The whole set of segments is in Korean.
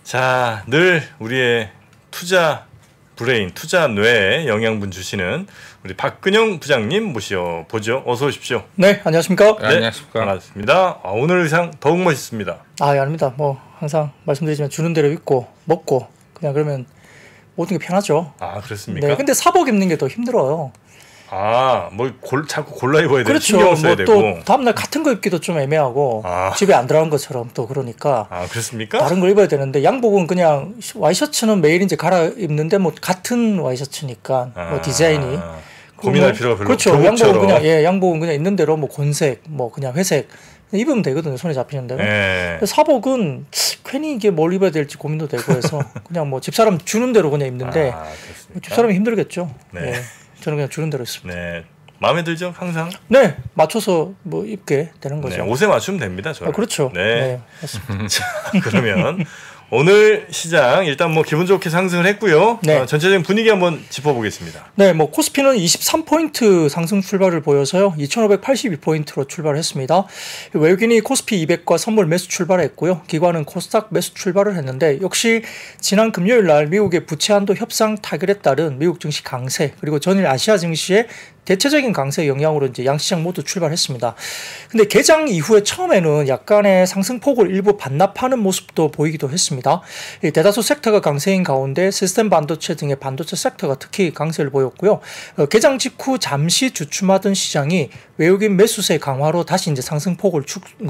자, 늘 우리의 투자 브레인, 투자 뇌에 영양분 주시는 우리 박근영 부장님 모셔보죠. 어서 오십시오. 네, 안녕하십니까? 네, 안녕하십니까? 반갑습니다. 오늘 의상 더욱 멋있습니다. 예, 아닙니다. 뭐 항상 말씀드리지만 주는 대로 입고 먹고 그냥 그러면 모든 게 편하죠. 아, 그렇습니까? 네, 근데 사복 입는 게 더 힘들어요. 아, 뭐 자꾸 골라 입어야 되고 그렇죠. 신경 써야 뭐 되고. 또 다음날 같은 거 입기도 좀 애매하고 집에 안 들어간 것처럼 또 그러니까. 아, 그렇습니까? 다른 걸 입어야 되는데 양복은 그냥 와이셔츠는 매일 이제 갈아입는데 뭐 같은 와이셔츠니까 뭐 디자인이 고민할 필요가 별로 없죠. 그렇죠. 양복은 그냥 양복은 그냥 있는 대로 뭐 곤색, 뭐 그냥 회색 입으면 되거든요. 손에 잡히는 대로. 네. 사복은 괜히 이게 뭘 입어야 될지 고민도 되고 해서 그냥 뭐 집사람 주는 대로 그냥 입는데 집사람이 힘들겠죠. 네. 네. 저는 그냥 주는 대로 있습니다. 네. 마음에 들죠? 항상? 네. 맞춰서 뭐 입게 되는 거죠. 네, 옷에 맞추면 됩니다. 저는. 그렇죠. 네. 자, 그러면 오늘 시장 일단 뭐 기분 좋게 상승을 했고요. 네. 전체적인 분위기 한번 짚어보겠습니다. 네, 뭐 코스피는 23포인트 상승 출발을 보여서요. 2,582포인트로 출발했습니다. 외국인이 코스피 200과 선물 매수 출발했고요. 기관은 코스닥 매수 출발을 했는데 역시 지난 금요일 날 미국의 부채 한도 협상 타결에 따른 미국 증시 강세 그리고 전일 아시아 증시의 대체적인 강세 영향으로 이제 양시장 모두 출발했습니다. 근데 개장 이후에 처음에는 약간의 상승폭을 일부 반납하는 모습도 보이기도 했습니다. 대다수 섹터가 강세인 가운데 시스템 반도체 등의 반도체 섹터가 특히 강세를 보였고요. 개장 직후 잠시 주춤하던 시장이 외국인 매수세 강화로 다시 이제 상승폭을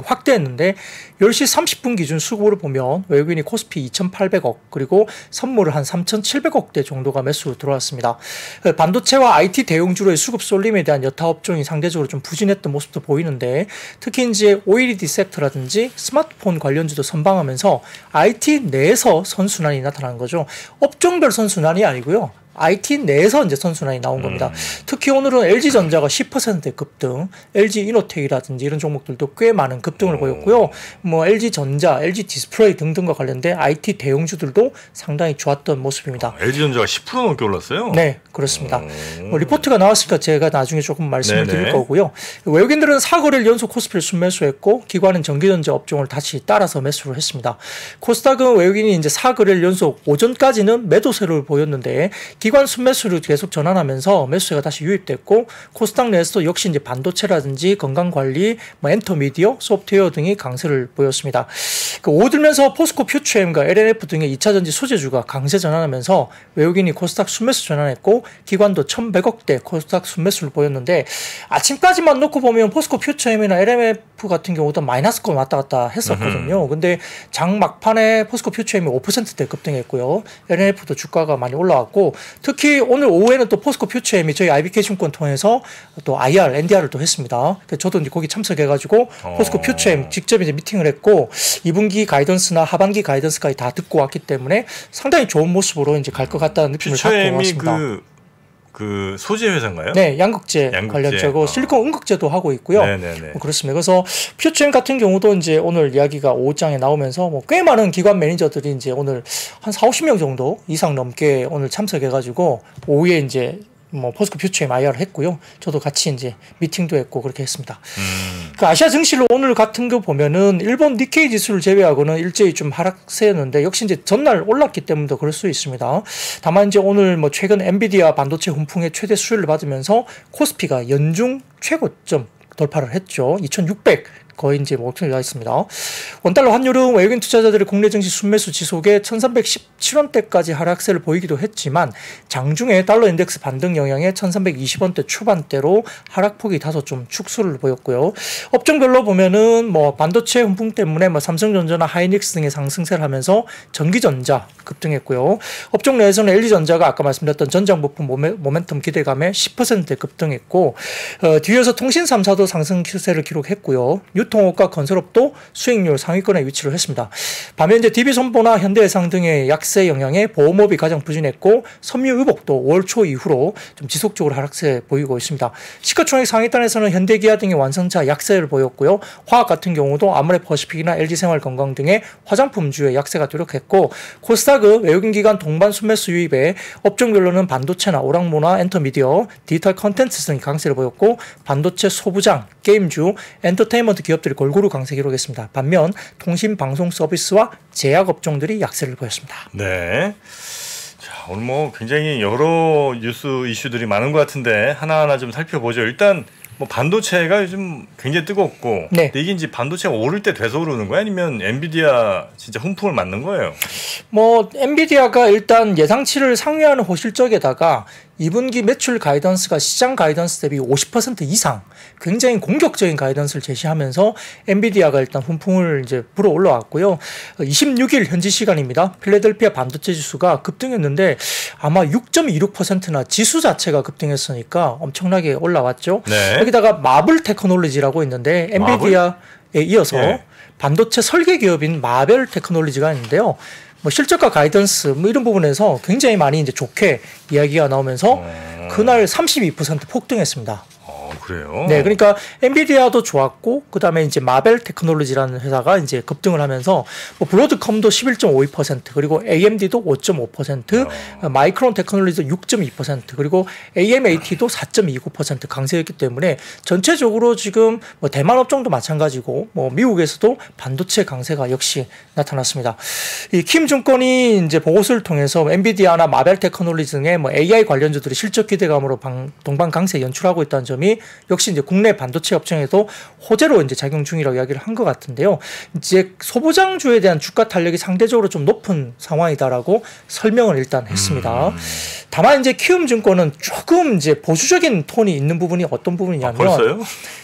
확대했는데 10시 30분 기준 수급을 보면 외국인이 코스피 2,800억 그리고 선물을 한 3,700억대 정도가 매수로 들어왔습니다. 반도체와 IT 대용주로의 수급 쏠림에 대한 여타 업종이 상대적으로 좀 부진했던 모습도 보이는데 특히 이제 OLED 섹터라든지 스마트폰 관련주도 선방하면서 IT 내에서 선순환이 나타나는 거죠. 업종별 선순환이 아니고요. IT 내에서 이제 선순환이 나온 겁니다. 특히 오늘은 LG전자가 10%의 급등, LG이노텍이라든지 이런 종목들도 꽤 많은 급등을 보였고요. 뭐 LG전자, LG디스플레이 등등과 관련된 IT 대형주들도 상당히 좋았던 모습입니다. LG전자가 10% 넘게 올랐어요? 네, 그렇습니다. 뭐 리포트가 나왔으니까 제가 나중에 조금 말씀을 드릴 거고요. 외국인들은 4거래일 연속 코스피를 순매수했고 기관은 전기전자 업종을 다시 따라서 매수를 했습니다. 코스닥은 외국인이 이제 4거래일 연속 오전까지는 매도세를 보였는데 기관 순매수를 계속 전환하면서 매수세가 다시 유입됐고 코스닥 내에서도 역시 이제 반도체라든지 건강관리, 뭐 엔터미디어, 소프트웨어 등이 강세를 보였습니다. 오들면서 포스코 퓨처엠과 LNF 등의 2차전지 소재주가 강세 전환하면서 외국인이 코스닥 순매수 전환했고 기관도 1,100억대 코스닥 순매수를 보였는데 아침까지만 놓고 보면 포스코 퓨처엠이나 LNF 같은 경우도 마이너스권 왔다 갔다 했었거든요. 근데 장 막판에 포스코 퓨처엠이 5%대 급등했고요. LNF도 주가가 많이 올라왔고 특히 오늘 오후에는 또 포스코 퓨처엠이 저희 IBK증권 통해서 또 IR, NDR을 또 했습니다. 저도 이제 거기 참석해가지고 포스코 퓨처엠 직접 이제 미팅을 했고 2분기 가이던스나 하반기 가이던스까지 다 듣고 왔기 때문에 상당히 좋은 모습으로 이제 갈 것 같다는 느낌을 갖고 왔습니다. 그 소재 회사인가요? 네, 양극재 관련주고 실리콘 음극재도 하고 있고요. 뭐 그렇습니다. 그래서 퓨처엠 같은 경우도 이제 오늘 이야기가 오후장에 나오면서 뭐 꽤 많은 기관 매니저들이 이제 오늘 한 40~50명 정도 이상 넘게 오늘 참석해가지고 오후에 이제 뭐 포스코 퓨처엠 IR을 했고요. 저도 같이 이제 미팅도 했고 그렇게 했습니다. 그 아시아 증시로 오늘 같은 거 보면은 일본 니케이 지수를 제외하고는 일제히 좀 하락세였는데 역시 이제 전날 올랐기 때문에 그럴 수 있습니다. 다만 이제 오늘 뭐 최근 엔비디아 반도체 훈풍의 최대 수혜를 받으면서 코스피가 연중 최고점 돌파를 했죠. 2,600 거의 이제 목표를 나왔습니다. 원달러 환율은 외국인 투자자들의 국내 증시 순매수 지속에 1,317원대까지 하락세를 보이기도 했지만 장중에 달러 인덱스 반등 영향에 1,320원대 초반대로 하락폭이 다소 좀 축소를 보였고요. 업종별로 보면은 뭐 반도체 훈풍 때문에 뭐 삼성전자나 하이닉스 등의 상승세를 하면서 전기전자 급등했고요. 업종 내에서는 LG전자가 아까 말씀드렸던 전장부품 모멘텀 기대감에 10%대 급등했고 뒤에서 통신 3사도 상승 추세를 기록했고요. 유통업과 건설업도 수익률 상위권에 위치를 했습니다. 반면 이제 DB손보나 현대해상 등의 약세 영향에 보험업이 가장 부진했고 섬유의복도 월 초 이후로 좀 지속적으로 하락세 보이고 있습니다. 시가총액 상위단에서는 현대기아 등의 완성차 약세를 보였고요. 화학 같은 경우도 아모레퍼시픽이나 LG생활건강 등의 화장품주의 약세가 뚜렷했고 코스닥은 외국인 기관 동반 순매수 유입에 업종별로는 반도체나 오락모나 엔터미디어, 디지털 컨텐츠 등이 강세를 보였고 반도체 소부장, 게임주, 엔터테인먼트 기업 기업들이 골고루 강세 기록했습니다. 반면 통신, 방송 서비스와 제약 업종들이 약세를 보였습니다. 네. 자, 오늘 뭐 굉장히 여러 뉴스 이슈들이 많은 것 같은데 하나하나 좀 살펴보죠. 일단 뭐 반도체가 요즘 굉장히 뜨겁고, 네. 근데 이게 이제 반도체가 오를 때 돼서 오르는 거야? 아니면 엔비디아 진짜 훈풍을 맞는 거예요? 뭐 엔비디아가 일단 예상치를 상회하는 호실적에다가 2분기 매출 가이던스가 시장 가이던스 대비 50% 이상 굉장히 공격적인 가이던스를 제시하면서 엔비디아가 일단 훈풍을 이제 불어 올라왔고요. 26일 현지 시간입니다. 필라델피아 반도체 지수가 급등했는데 아마 6.26%나 지수 자체가 급등했으니까 엄청나게 올라왔죠. 네. 여기다가 마블 테크놀로지라고 있는데 엔비디아에 이어서 네. 반도체 설계 기업인 마벨 테크놀로지가 있는데요. 뭐 실적과 가이던스 뭐 이런 부분에서 굉장히 많이 이제 좋게 이야기가 나오면서 그날 32% 폭등했습니다. 그래요? 네, 그러니까 엔비디아도 좋았고 그다음에 이제 마벨 테크놀로지라는 회사가 이제 급등을 하면서 뭐 브로드컴도 11.52% 그리고 AMD도 5.5% 마이크론 테크놀로지도 6.2% 그리고 AMAT도 4.29% 강세였기 때문에 전체적으로 지금 뭐 대만 업종도 마찬가지고 뭐 미국에서도 반도체 강세가 역시 나타났습니다. 이 킴증권이 이제 보고서를 통해서 엔비디아나 마벨 테크놀로지 등의 뭐 AI 관련주들이 실적 기대감으로 동반 강세 연출하고 있다는 점이 역시 이제 국내 반도체 업종에도 호재로 이제 작용 중이라고 이야기를 한 것 같은데요. 이제 소부장주에 대한 주가 탄력이 상대적으로 좀 높은 상황이다라고 설명을 일단 했습니다. 다만 이제 키움증권은 조금 이제 보수적인 톤이 있는 부분이 어떤 부분이냐면 벌써요?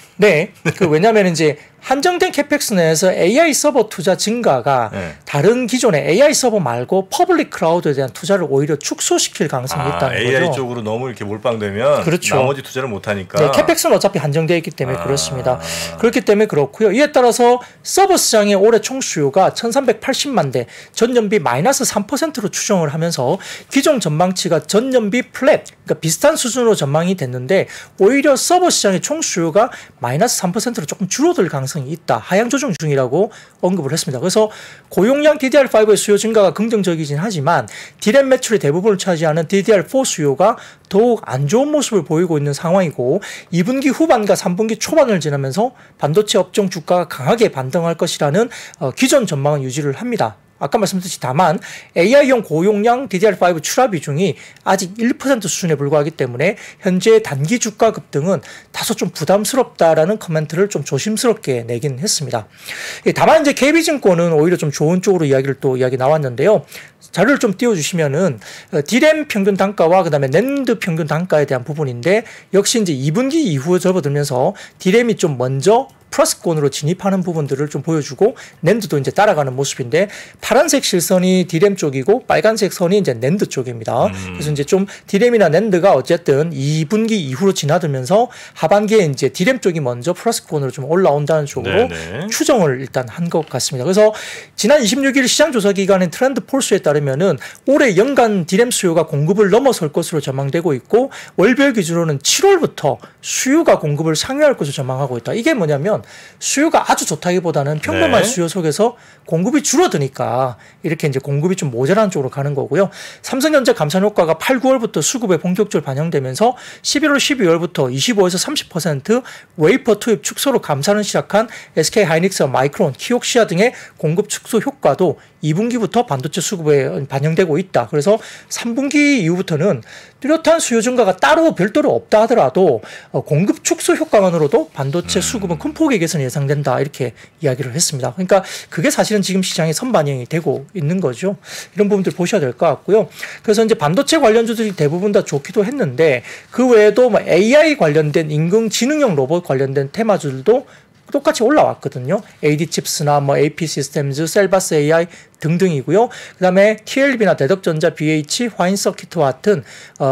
네, 왜냐하면 이제 한정된 캐펙스 내에서 AI 서버 투자 증가가 다른 기존의 AI 서버 말고 퍼블릭 클라우드에 대한 투자를 오히려 축소시킬 가능성이 있다는 AI 거죠. 쪽으로 너무 이렇게 몰빵되면 그렇죠. 나머지 투자를 못하니까. 네, 캐펙스는 어차피 한정되어 있기 때문에 그렇습니다. 그렇기 때문에 그렇고요. 이에 따라서 서버 시장의 올해 총 수요가 1380만 대, 전년비 마이너스 3%로 추정을 하면서 기존 전망치가 전년비 플랫, 그러니까 비슷한 수준으로 전망이 됐는데 오히려 서버 시장의 총 수요가 마이너스 3%로 조금 줄어들 가능성이 있다. 하향 조정 중이라고 언급을 했습니다. 그래서 고용량 DDR5의 수요 증가가 긍정적이긴 하지만 D램 매출의 대부분을 차지하는 DDR4 수요가 더욱 안 좋은 모습을 보이고 있는 상황이고 2분기 후반과 3분기 초반을 지나면서 반도체 업종 주가가 강하게 반등할 것이라는 기존 전망은 유지를 합니다. 아까 말씀드렸듯이 다만 AI용 고용량 DDR5 출하 비중이 아직 1% 수준에 불과하기 때문에 현재 단기 주가 급등은 다소 좀 부담스럽다라는 코멘트를 좀 조심스럽게 내긴 했습니다. 다만 이제 KB증권은 오히려 좀 좋은 쪽으로 이야기 나왔는데요. 자료를 좀 띄워주시면은 D램 평균 단가와 그다음에 낸드 평균 단가에 대한 부분인데 역시 이제 2분기 이후에 접어들면서 D램이 좀 먼저 플러스권으로 진입하는 부분들을 좀 보여주고 낸드도 이제 따라가는 모습인데 파란색 실선이 D램 쪽이고 빨간색 선이 이제 낸드 쪽입니다. 그래서 이제 좀 D램이나 낸드가 어쨌든 2분기 이후로 지나들면서 하반기에 이제 D램 쪽이 먼저 플러스권으로 좀 올라온다는 쪽으로 추정을 일단 한 것 같습니다. 그래서 지난 26일 시장 조사 기관인 트렌드 폴스에 따르면은 올해 연간 D램 수요가 공급을 넘어설 것으로 전망되고 있고 월별 기준으로는 7월부터 수요가 공급을 상회할 것으로 전망하고 있다. 이게 뭐냐면 수요가 아주 좋다기보다는 평범한 수요 속에서 공급이 줄어드니까 이렇게 이제 공급이 좀 모자란 쪽으로 가는 거고요. 삼성전자 감산 효과가 8, 9월부터 수급에 본격적으로 반영되면서 11월, 12월부터 25에서 30% 웨이퍼 투입 축소로 감산을 시작한 SK 하이닉스와 마이크론, 키옥시아 등의 공급 축소 효과도 2분기부터 반도체 수급에 반영되고 있다. 그래서 3분기 이후부터는 뚜렷한 수요 증가가 따로 별도로 없다 하더라도 공급 축소 효과만으로도 반도체 수급은 큰 폭의 개선이 예상된다. 이렇게 이야기를 했습니다. 그러니까 그게 사실은 지금 시장에 선반영이 되고 있는 거죠. 이런 부분들 보셔야 될 것 같고요. 그래서 이제 반도체 관련주들이 대부분 다 좋기도 했는데 그 외에도 뭐 AI 관련된 인공지능형 로봇 관련된 테마주들도 똑같이 올라왔거든요. AD칩스나 뭐 AP 시스템즈, 셀바스 AI 등등이고요. 그다음에 TLB나 대덕전자, BH, 화인서키트와 같은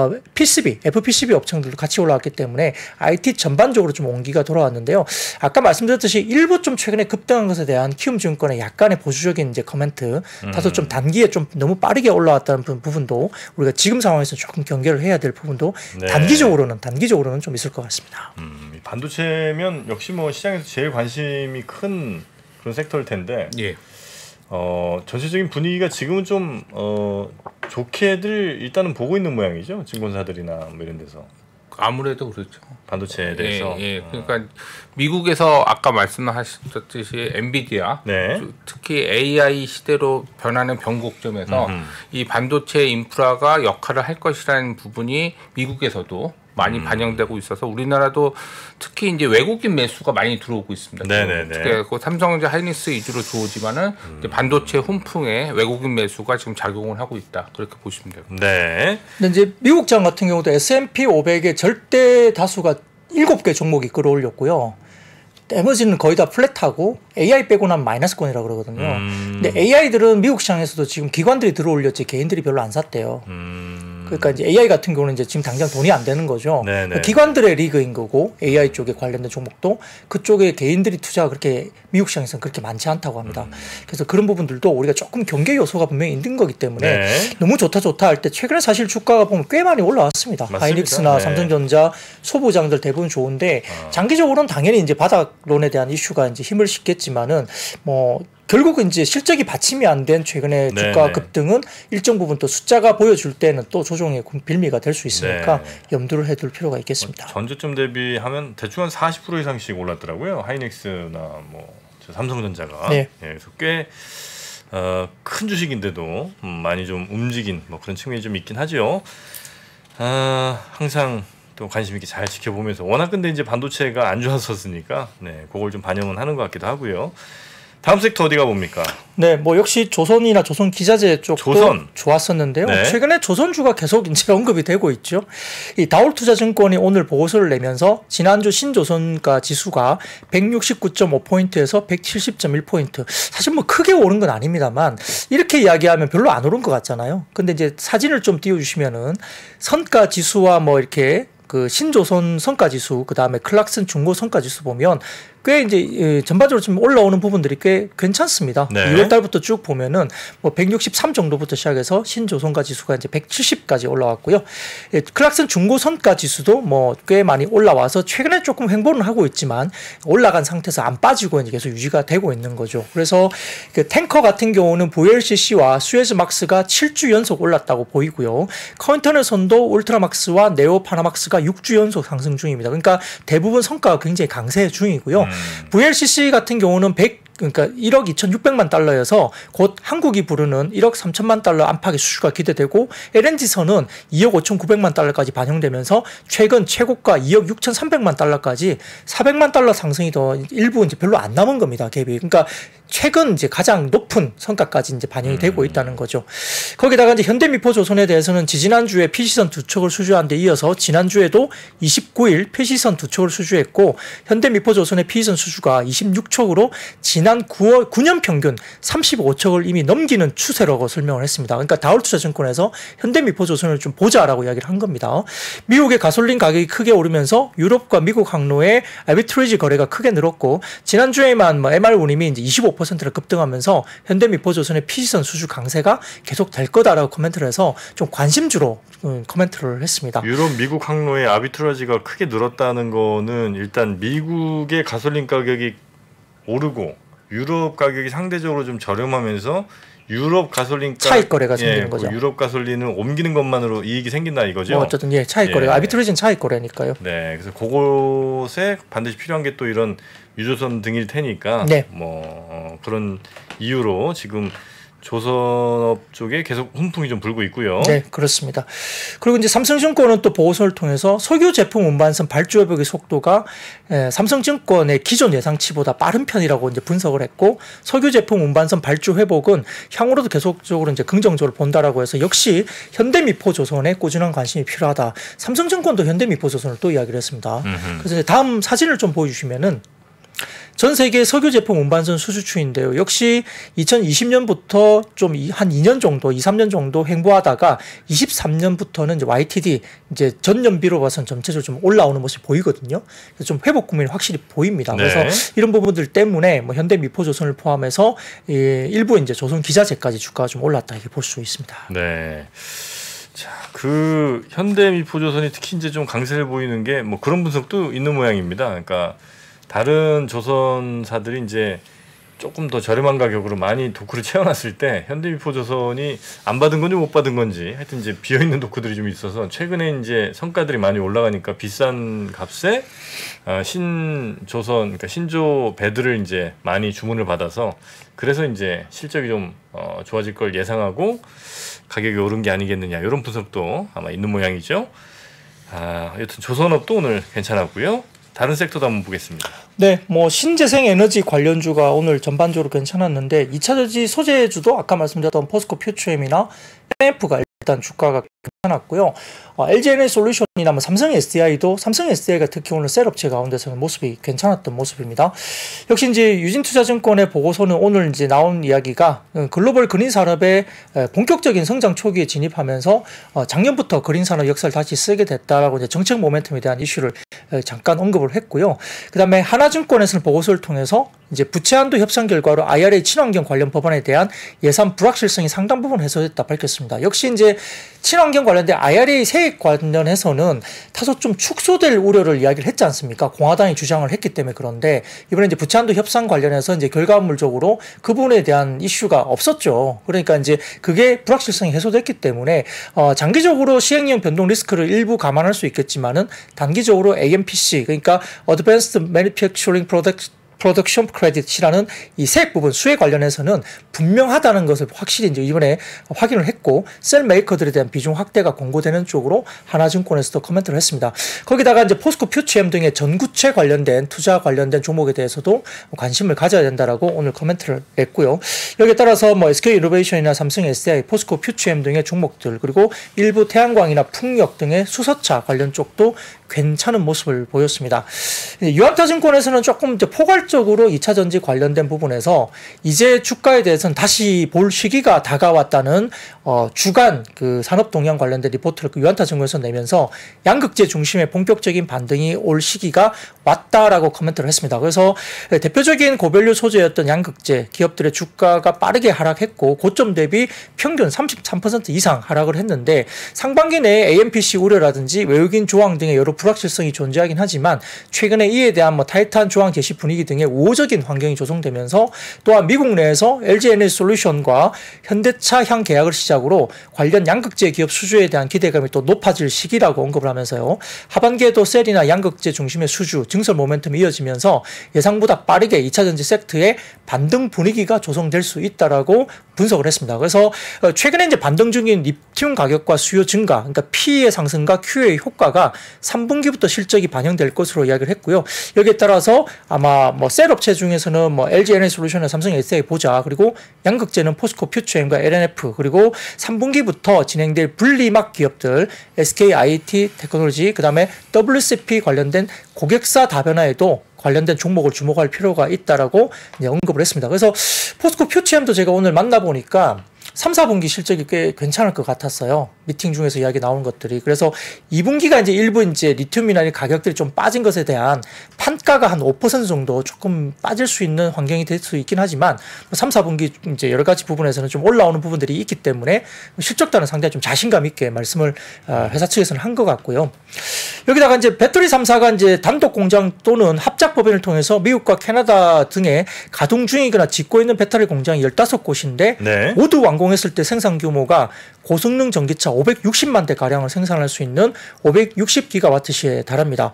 PCB, FPCB 업체들도 같이 올라왔기 때문에 IT 전반적으로 좀 온기가 돌아왔는데요. 아까 말씀드렸듯이 일부 좀 최근에 급등한 것에 대한 키움증권의 약간의 보수적인 이제 코멘트, 다소 좀 단기에 좀 너무 빠르게 올라왔다는 부분도 우리가 지금 상황에서 조금 경계를 해야 될 부분도 단기적으로는 좀 있을 것 같습니다. 반도체면 역시 뭐 시장에서 제일 관심이 큰 그런 섹터일 텐데. 예. 전체적인 분위기가 지금은 좀 좋게들 일단은 보고 있는 모양이죠. 증권사들이나 뭐 이런 데서. 아무래도 그렇죠. 반도체에 대해서. 그러니까 미국에서 아까 말씀하셨듯이 엔비디아, 네. 특히 AI 시대로 변하는 변곡점에서 이 반도체 인프라가 역할을 할 것이라는 부분이 미국에서도 많이 반영되고 있어서 우리나라도 특히 이제 외국인 매수가 많이 들어오고 있습니다. 특히 그 삼성전자 하이닉스 위주로 들어오지만은 이제 반도체 훈풍에 외국인 매수가 지금 작용을 하고 있다. 그렇게 보시면 돼요. 네. 근데 이제 미국장 같은 경우도 S&P 500의 절대 다수가 7개 종목이 끌어올렸고요. 나머지는 거의 다 플랫하고 AI 빼고는 마이너스권이라고 그러거든요. 근데 AI들은 미국 시장에서도 지금 기관들이 들어올렸지 개인들이 별로 안 샀대요. 그러니까 이제 AI 같은 경우는 이제 지금 당장 돈이 안 되는 거죠. 그러니까 기관들의 리그인 거고 AI 쪽에 관련된 종목도 그쪽에 개인들이 투자가 그렇게 미국 시장에서는 그렇게 많지 않다고 합니다. 그래서 그런 부분들도 우리가 조금 경계 요소가 분명히 있는 거기 때문에 너무 좋다 할 때 최근에 사실 주가가 보면 꽤 많이 올라왔습니다. 맞습니다. 하이닉스나 삼성전자 소부장들 대부분 좋은데 장기적으로는 당연히 이제 바닥론에 대한 이슈가 이제 힘을 싣겠지만은 뭐 결국은 이제 실적이 받침이 안 된 최근의 주가 급등은 일정 부분 또 숫자가 보여줄 때는 또 조정의 빌미가 될 수 있으니까 염두를 해둘 필요가 있겠습니다. 전저점 대비하면 대충 한 40% 이상씩 올랐더라고요. 하이닉스나 뭐 삼성전자가. 그래서 꽤 큰 주식인데도 많이 좀 움직인 뭐 그런 측면이 좀 있긴 하죠. 항상 또 관심 있게 잘 지켜보면서 워낙 근데 이제 반도체가 안 좋았었으니까 그걸 좀 반영은 하는 것 같기도 하고요. 다음 섹터 어디가 봅니까? 네, 뭐 역시 조선이나 조선 기자재 쪽도 좋았었는데요. 최근에 조선주가 계속 이제 언급이 되고 있죠. 이 다올투자증권이 오늘 보고서를 내면서 지난주 신조선가 지수가 169.5포인트에서 170.1포인트. 사실 뭐 크게 오른 건 아닙니다만 이렇게 이야기하면 별로 안 오른 것 같잖아요. 근데 이제 사진을 좀 띄워주시면은 선가 지수와 뭐 이렇게 그 신조선 성과지수, 그 다음에 클락슨 중고 성과지수 보면 꽤 이제 전반적으로 좀 올라오는 부분들이 꽤 괜찮습니다. 2월 달부터 쭉 보면은 뭐 163 정도부터 시작해서 신조선가 지수가 이제 170까지 올라왔고요. 클락슨 중고 선가 지수도 뭐 꽤 많이 올라와서 최근에 조금 횡보는 하고 있지만 올라간 상태에서 안 빠지고 이제 계속 유지가 되고 있는 거죠. 그래서 그 탱커 같은 경우는 VLCC와 수에즈막스가 7주 연속 올랐다고 보이고요. 컨테너선도 울트라막스와 네오파나막스가 6주 연속 상승 중입니다. 그러니까 대부분 성과가 굉장히 강세 중이고요. VLCC 같은 경우는 1억 2,600만 달러여서 곧 한국이 부르는 1억 3천만 달러 안팎의 수주가 기대되고 LNG선은 2억 5,900만 달러까지 반영되면서 최근 최고가 2억 6,300만 달러까지 400만 달러 상승이 더 일부 이제 별로 안 남은 겁니다. 갭이. 그러니까 최근 이제 가장 높은 성과까지 이제 반영이 되고 있다는 거죠. 거기다가 이제 현대미포조선에 대해서는 지지난주에 PC선 두 척을 수주한 데 이어서 지난주에도 29일 PC선 두 척을 수주했고 현대미포조선의 PC선 수주가 26척으로 지난 9년 평균 35척을 이미 넘기는 추세라고 설명을 했습니다. 그러니까 다올투자증권에서 현대미포조선을 좀 보자라고 이야기를 한 겁니다. 미국의 가솔린 가격이 크게 오르면서 유럽과 미국 항로의 아비트리지 거래가 크게 늘었고 지난주에만 뭐 MR 운임이 이제 25%를 급등하면서 현대미포조선의 PC선 수주 강세가 계속 될 거다라고 코멘트를 해서 좀 관심주로 코멘트를 했습니다. 유럽, 미국 항로의 아비트라지가 크게 늘었다는 거는 일단 미국의 가솔린 가격이 오르고 유럽 가격이 상대적으로 좀 저렴하면서 유럽 가솔린 차익 거래가 생기는 거죠. 유럽 가솔린을 옮기는 것만으로 이익이 생긴다 이거죠. 어쨌든 차익 거래. 아비트리지는 차익 거래니까요. 그래서 그곳에 반드시 필요한 게 또 이런 유조선 등일 테니까 그런 이유로 지금 조선업 쪽에 계속 훈풍이 좀 불고 있고요. 네, 그렇습니다. 그리고 이제 삼성증권은 또 보고서를 통해서 석유 제품 운반선 발주 회복의 속도가 삼성증권의 기존 예상치보다 빠른 편이라고 이제 분석을 했고 석유 제품 운반선 발주 회복은 향후로도 계속적으로 이제 긍정적으로 본다라고 해서 역시 현대미포조선에 꾸준한 관심이 필요하다. 삼성증권도 현대미포조선을 또 이야기를 했습니다. 그래서 이제 다음 사진을 좀 보여주시면은. 전 세계 석유 제품 운반선 수주 추인데요. 역시 2020년부터 좀 한 2년 정도, 2, 3년 정도 횡보하다가 23년부터는 이제 YTD 이제 전년비로 봐서는 전체적으로 좀 올라오는 모습이 보이거든요. 그래서 좀 회복 국면이 확실히 보입니다. 그래서 이런 부분들 때문에 뭐 현대미포조선을 포함해서 일부 이제 조선 기자재까지 주가가 좀 올랐다 이렇게 볼 수 있습니다. 네. 자, 그 현대미포조선이 특히 이제 좀 강세를 보이는 게 뭐 그런 분석도 있는 모양입니다. 그러니까 다른 조선사들이 이제 조금 더 저렴한 가격으로 많이 도크를 채워놨을 때 현대미포조선이 안 받은 건지 못 받은 건지 하여튼 이제 비어있는 도크들이 좀 있어서 최근에 이제 성과들이 많이 올라가니까 비싼 값에 신조선 그러니까 신조 배들을 이제 많이 주문을 받아서 그래서 이제 실적이 좀 좋아질 걸 예상하고 가격이 오른 게 아니겠느냐 이런 분석도 아마 있는 모양이죠. 여튼 조선업도 오늘 괜찮았고요. 다른 섹터도 한번 보겠습니다. 네, 뭐 신재생 에너지 관련주가 오늘 전반적으로 괜찮았는데 2차전지 소재주도 아까 말씀드렸던 포스코 퓨처엠이나 NF가 일단 주가가 괜찮았고요. LG에너지솔루션이나 삼성 SDI도 삼성 SDI가 특히 오늘 셀업체 가운데서는 모습이 괜찮았던 모습입니다. 역시 이제 유진투자증권의 보고서는 오늘 이제 나온 이야기가 글로벌 그린 산업의 본격적인 성장 초기에 진입하면서 작년부터 그린 산업 역사를 다시 쓰게 됐다라고 이제 정책 모멘텀에 대한 이슈를 잠깐 언급을 했고요. 그다음에 하나증권에서는 보고서를 통해서 이제 부채 한도 협상 결과로 IRA 친환경 관련 법안에 대한 예산 불확실성이 상당 부분 해소됐다 밝혔습니다. 역시 이제 친환경 관련된 IRA 세액 관련해서는 다소 좀 축소될 우려를 이야기를 했지 않습니까? 공화당이 주장을 했기 때문에. 그런데 이번에 이제 부채 한도 협상 관련해서 이제 결과물적으로 그 부분에 대한 이슈가 없었죠. 그러니까 이제 그게 불확실성이 해소됐기 때문에 장기적으로 시행령 변동 리스크를 일부 감안할 수 있겠지만은 단기적으로 AMPC 그러니까 Advanced Manufacturing 프로덕션 크레딧이라는 이 세액 부분 수혜 관련해서는 분명하다는 것을 확실히 이제 이번에 확인을 했고 셀 메이커들에 대한 비중 확대가 권고되는 쪽으로 하나증권에서도 코멘트를 했습니다. 거기다가 이제 포스코 퓨처엠 등의 전구체 관련된 투자 관련된 종목에 대해서도 관심을 가져야 된다라고 오늘 코멘트를 했고요. 여기에 따라서 뭐 SK이노베이션이나 삼성 SDI, 포스코 퓨처엠 등의 종목들 그리고 일부 태양광이나 풍력 등의 수소차 관련 쪽도 괜찮은 모습을 보였습니다. 유한타증권에서는 조금 이제 포괄적으로 2차 전지 관련된 부분에서 이제 주가에 대해서는 다시 볼 시기가 다가왔다는 주간 그 산업 동향 관련된 리포트를 유한타증권에서 내면서 양극재 중심의 본격적인 반등이 올 시기가 왔다라고 코멘트를 했습니다. 그래서 대표적인 고밸류 소재였던 양극재 기업들의 주가가 빠르게 하락했고 고점 대비 평균 33% 이상 하락을 했는데 상반기 내에 AMPC 우려라든지 외국인 조항 등의 여러 불확실성이 존재하긴 하지만 최근에 이에 대한 뭐 타이트한 조항 제시 분위기 등의 우호적인 환경이 조성되면서 또한 미국 내에서 LG에너지솔루션과 현대차 향 계약을 시작으로 관련 양극재 기업 수주에 대한 기대감이 또 높아질 시기라고 언급을 하면서요. 하반기에도 셀이나 양극재 중심의 수주, 증설 모멘텀이 이어지면서 예상보다 빠르게 2차전지 섹터의 반등 분위기가 조성될 수 있다라고 분석을 했습니다. 그래서 최근에 이제 반등 중인 리튬 가격과 수요 증가, 그러니까 P의 상승과 Q의 효과가 3분기부터 실적이 반영될 것으로 이야기를 했고요. 여기에 따라서 아마 뭐 셀 업체 중에서는 뭐 LG에너지솔루션이나 삼성 SDI 보자, 그리고 양극재는 포스코 퓨처엠과 LNF, 그리고 3분기부터 진행될 분리막 기업들 SKIT 테크놀로지, 그다음에 WCP 관련된 고객사 다변화에도 관련된 종목을 주목할 필요가 있다라고 이제 언급을 했습니다. 그래서 포스코 퓨처엠도 제가 오늘 만나보니까 3, 4분기 실적이 꽤 괜찮을 것 같았어요. 미팅 중에서 이야기 나오는 것들이. 그래서 2분기가 이제 일부 이제 리튬이나 가격들이 좀 빠진 것에 대한 판가가 한 5% 정도 조금 빠질 수 있는 환경이 될 수 있긴 하지만 3, 4분기 이제 여러 가지 부분에서는 좀 올라오는 부분들이 있기 때문에 실적단은 상당히 좀 자신감 있게 말씀을 회사 측에서는 한 것 같고요. 여기다가 이제 배터리 3사가 이제 단독 공장 또는 합작 법인을 통해서 미국과 캐나다 등에 가동 중이거나 짓고 있는 배터리 공장이 15곳인데 네. 모두 완공했을 때 생산 규모가 고성능 전기차 560만 대 가량을 생산할 수 있는 560기가와트시에 달합니다.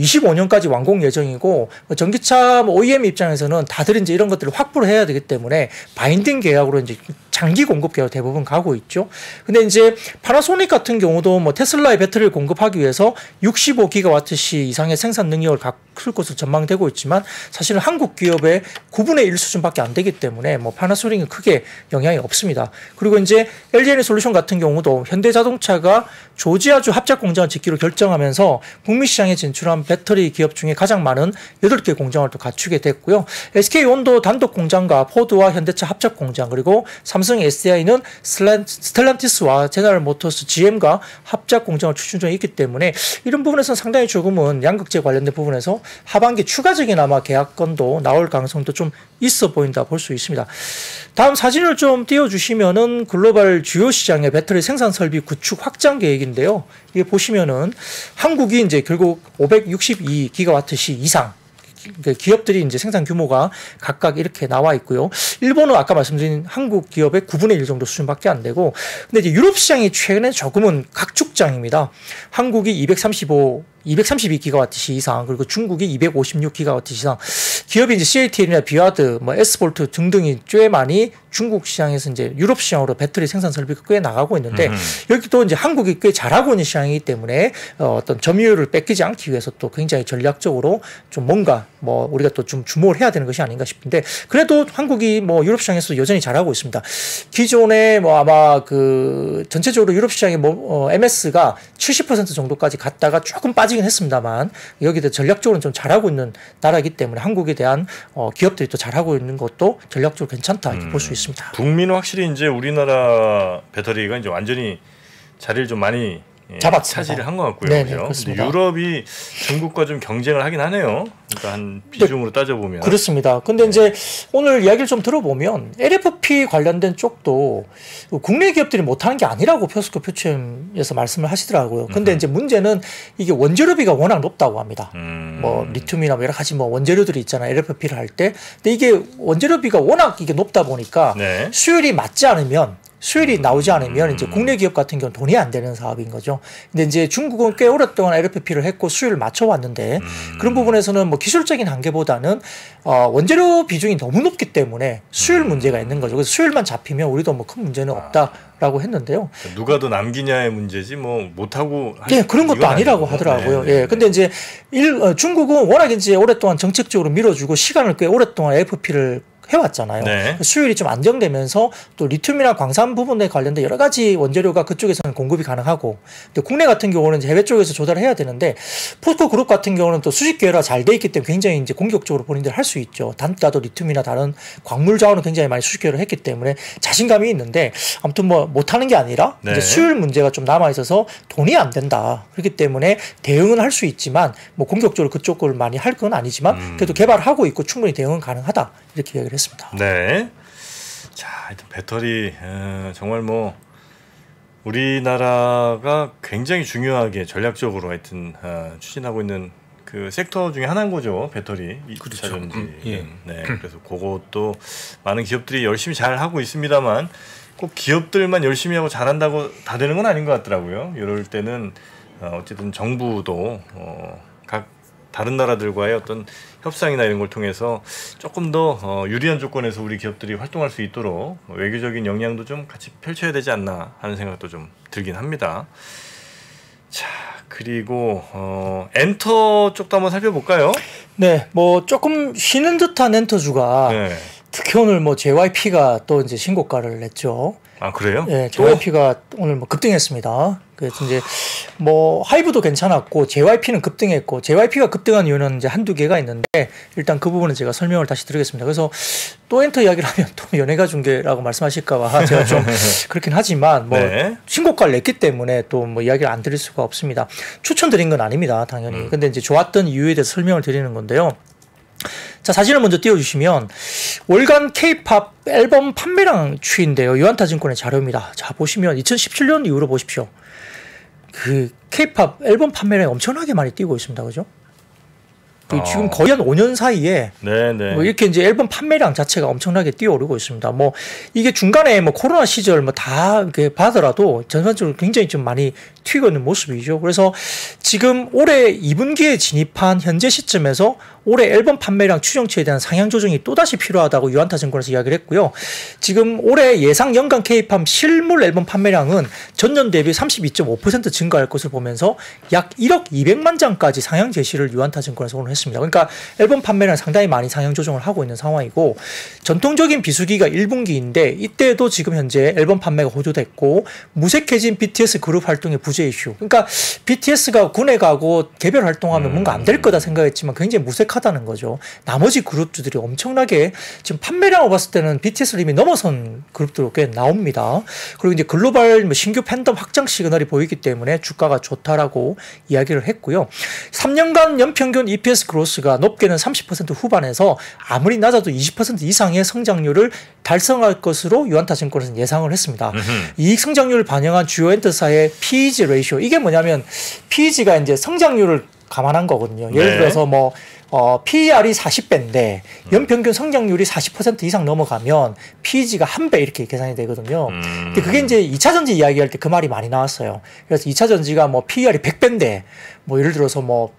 25년까지 완공 예정이고 전기차 OEM 입장에서는 다들 이제 이런 것들을 확보를 해야 되기 때문에 바인딩 계약으로 이제 장기 공급 계약 대부분 가고 있죠. 근데 이제 파나소닉 같은 경우도 뭐 테슬라의 배터리를 공급하기 위해서 65기가와트시 이상의 생산 능력을 갖출 것으로 전망되고 있지만 사실은 한국 기업의 9분의 1 수준밖에 안 되기 때문에 뭐 파나소닉은 크게 영향이 없습니다. 그리고 이제 LG에너지솔루션 같은 경우도 현대자동차가 조지아주 합작 공장을 짓기로 결정하면서 북미 시장에 진출한 배터리 기업 중에 가장 많은 8개 공장을 또 갖추게 됐고요. SK온도 단독 공장과 포드와 현대차 합작 공장, 그리고 삼성 SDI는 스텔란티스와 제너럴모터스 GM과 합작 공장을 추진 중에 있기 때문에 이런 부분에서는 상당히 조금은 양극재 관련된 부분에서 하반기 추가적인 아마 계약건도 나올 가능성도 좀 있어 보인다 볼 수 있습니다. 다음 사진을 좀 띄워주시면은 글로벌 주요 시장의 배터리 생산 설비 구축 확장 계획인데요. 이게 보시면은 한국이 이제 결국 562기가와트시 이상 기업들이 이제 생산 규모가 각각 이렇게 나와 있고요. 일본은 아까 말씀드린 한국 기업의 9분의 1 정도 수준밖에 안 되고, 근데 이제 유럽 시장이 최근에 조금은 각축장입니다. 한국이 232기가와트 이상, 그리고 중국이 256기가와트 이상. 기업이 이제 CATL이나 비와드, 뭐 S볼트 등등이 꽤 많이 중국 시장에서 이제 유럽 시장으로 배터리 생산 설비가 꽤 나가고 있는데, 여기도 이제 한국이 꽤 잘하고 있는 시장이기 때문에 어떤 점유율을 뺏기지 않기 위해서 또 굉장히 전략적으로 좀 뭔가 뭐 우리가 또 좀 주목을 해야 되는 것이 아닌가 싶은데, 그래도 한국이 뭐 유럽 시장에서 여전히 잘하고 있습니다. 기존에 뭐 아마 그 전체적으로 유럽 시장의 뭐 MS가 70% 정도까지 갔다가 조금 빠지긴 했습니다만, 여기도 전략적으로 좀 잘하고 있는 나라이기 때문에 한국에 대한 기업들이 또 잘하고 있는 것도 전략적으로 괜찮다 이렇게 볼 수 있습니다. 북미는 확실히 이제 우리나라 배터리가 이제 완전히 자리를 좀 많이 차지를 한 것 같고요. 네네, 그렇죠? 그렇습니다. 유럽이 중국과 좀 경쟁을 하긴 하네요. 그러니까 한 비중으로 따져보면. 그렇습니다. 근데 이제 오늘 이야기를 좀 들어보면 LFP 관련된 쪽도 국내 기업들이 못하는 게 아니라고 포스코 퓨처엠에서 말씀을 하시더라고요. 근데 이제 문제는 이게 원재료비가 워낙 높다고 합니다. 뭐 리튬이나 뭐 여러 가지 뭐 원재료들이 있잖아요. LFP를 할 때. 근데 이게 원재료비가 워낙 이게 높다 보니까 네. 수율이 맞지 않으면, 수율이 나오지 않으면 이제 국내 기업 같은 경우는 돈이 안 되는 사업인 거죠. 근데 이제 중국은 꽤 오랫동안 LFP를 했고 수율을 맞춰왔는데, 그런 부분에서는 뭐 기술적인 한계보다는 원재료 비중이 너무 높기 때문에 수율 문제가 있는 거죠. 그래서 수율만 잡히면 우리도 뭐 큰 문제는 없다라고 했는데요. 누가 더 남기냐의 문제지 뭐 못하고. 네, 그런 것도 아니라고 하더라고요. 네. 예. 근데 이제 중국은 워낙 이제 오랫동안 정책적으로 밀어주고 시간을 꽤 오랫동안 LFP를 해왔잖아요. 네. 수율이 좀 안정되면서 또 리튬이나 광산 부분에 관련된 여러 가지 원재료가 그쪽에서는 공급이 가능하고, 근데 국내 같은 경우는 이제 해외 쪽에서 조달을 해야 되는데, 포스코 그룹 같은 경우는 또 수직 계열화 잘 돼 있기 때문에 굉장히 이제 공격적으로 본인들 할 수 있죠. 단가도 리튬이나 다른 광물 자원은 굉장히 많이 수직 계열을 했기 때문에 자신감이 있는데, 아무튼 뭐 못하는 게 아니라 네. 이제 수율 문제가 좀 남아 있어서 돈이 안 된다. 그렇기 때문에 대응은 할 수 있지만 뭐 공격적으로 그쪽을 많이 할 건 아니지만 그래도 개발하고 있고 충분히 대응은 가능하다. 이렇게 이야기를 했습니다. 네. 자, 하여튼 배터리 정말 뭐 우리나라가 굉장히 중요하게 전략적으로 하여튼 추진하고 있는 그 섹터 중에 하나인 거죠. 배터리 2차 전지. 예. 네. 그래서 그것도 많은 기업들이 열심히 잘 하고 있습니다만, 꼭 기업들만 열심히 하고 잘한다고 다 되는 건 아닌 것 같더라고요. 이럴 때는 어쨌든 정부도 각 다른 나라들과의 어떤 협상이나 이런 걸 통해서 조금 더 유리한 조건에서 우리 기업들이 활동할 수 있도록 외교적인 역량도 좀 같이 펼쳐야 되지 않나 하는 생각도 좀 들긴 합니다. 자, 그리고 엔터 쪽도 한번 살펴볼까요? 네, 뭐 조금 쉬는 듯한 엔터주가 네. 특히 오늘 뭐 JYP가 또 이제 신고가를 냈죠. 아, 그래요? 네, JYP가 오늘 뭐 급등했습니다. 그래서 이제 뭐 하이브도 괜찮았고 JYP는 급등했고, JYP가 급등한 이유는 이제 한두 개가 있는데 일단 그 부분은 제가 설명을 다시 드리겠습니다. 그래서 또 엔터 이야기를 하면 또 연예가 중계라고 말씀하실까봐 제가 좀 그렇긴 하지만 뭐 네. 신고가를 냈기 때문에 또 뭐 이야기를 안 드릴 수가 없습니다. 추천드린 건 아닙니다, 당연히. 근데 이제 좋았던 이유에 대해서 설명을 드리는 건데요. 자, 사진을 먼저 띄워주시면 월간 K-팝 앨범 판매량 추이인데요. 유한타증권의 자료입니다. 자, 보시면 2017년 이후로 보십시오. 그 K-팝 앨범 판매량이 엄청나게 많이 뛰고 있습니다. 그죠? 지금 거의 한 5년 사이에 네네. 뭐 이렇게 이제 앨범 판매량 자체가 엄청나게 뛰어오르고 있습니다. 뭐 이게 중간에 뭐 코로나 시절 뭐 다 이렇게 봐더라도 전반적으로 굉장히 좀 많이 튀고 있는 모습이죠. 그래서 지금 올해 2분기에 진입한 현재 시점에서 올해 앨범 판매량 추정치에 대한 상향 조정이 또다시 필요하다고 유한타증권에서 이야기를 했고요. 지금 올해 예상 연간 K-팝 실물 앨범 판매량은 전년 대비 32.5% 증가할 것을 보면서 약 1억 200만 장까지 상향 제시를 유한타증권에서 오늘 했습니다. 그러니까 앨범 판매량 상당히 많이 상향 조정을 하고 있는 상황이고, 전통적인 비수기가 1분기인데 이때도 지금 현재 앨범 판매가 호조됐고, 무색해진 BTS 그룹 활동의 부재 이슈. 그러니까 BTS가 군에 가고 개별 활동하면 뭔가 안 될 거다 생각했지만 굉장히 무색하다는 거죠. 나머지 그룹주들이 엄청나게 지금 판매량을 봤을 때는 BTS를 이미 넘어선 그룹들 꽤 나옵니다. 그리고 이제 글로벌 뭐 신규 팬덤 확장 시그널이 보이기 때문에 주가가 좋다라고 이야기를 했고요. 3년간 연평균 EPS 그로스가 높게는 30% 후반에서 아무리 낮아도 20% 이상의 성장률을 달성할 것으로 유한타증권에서는 예상을 했습니다. 이익 성장률을 반영한 주요 엔터사의 PEG 레이쇼, 이게 뭐냐면 PEG가 이제 성장률을 감안한 거거든요. 예를 들어서 뭐 PER이 40배인데 연평균 성장률이 40% 이상 넘어가면 PEG가 1배 이렇게 계산이 되거든요. 근데 그게 이제 2차 전지 이야기할 때 그 말이 많이 나왔어요. 그래서 2차 전지가 뭐 PER이 100배인데 뭐 예를 들어서 뭐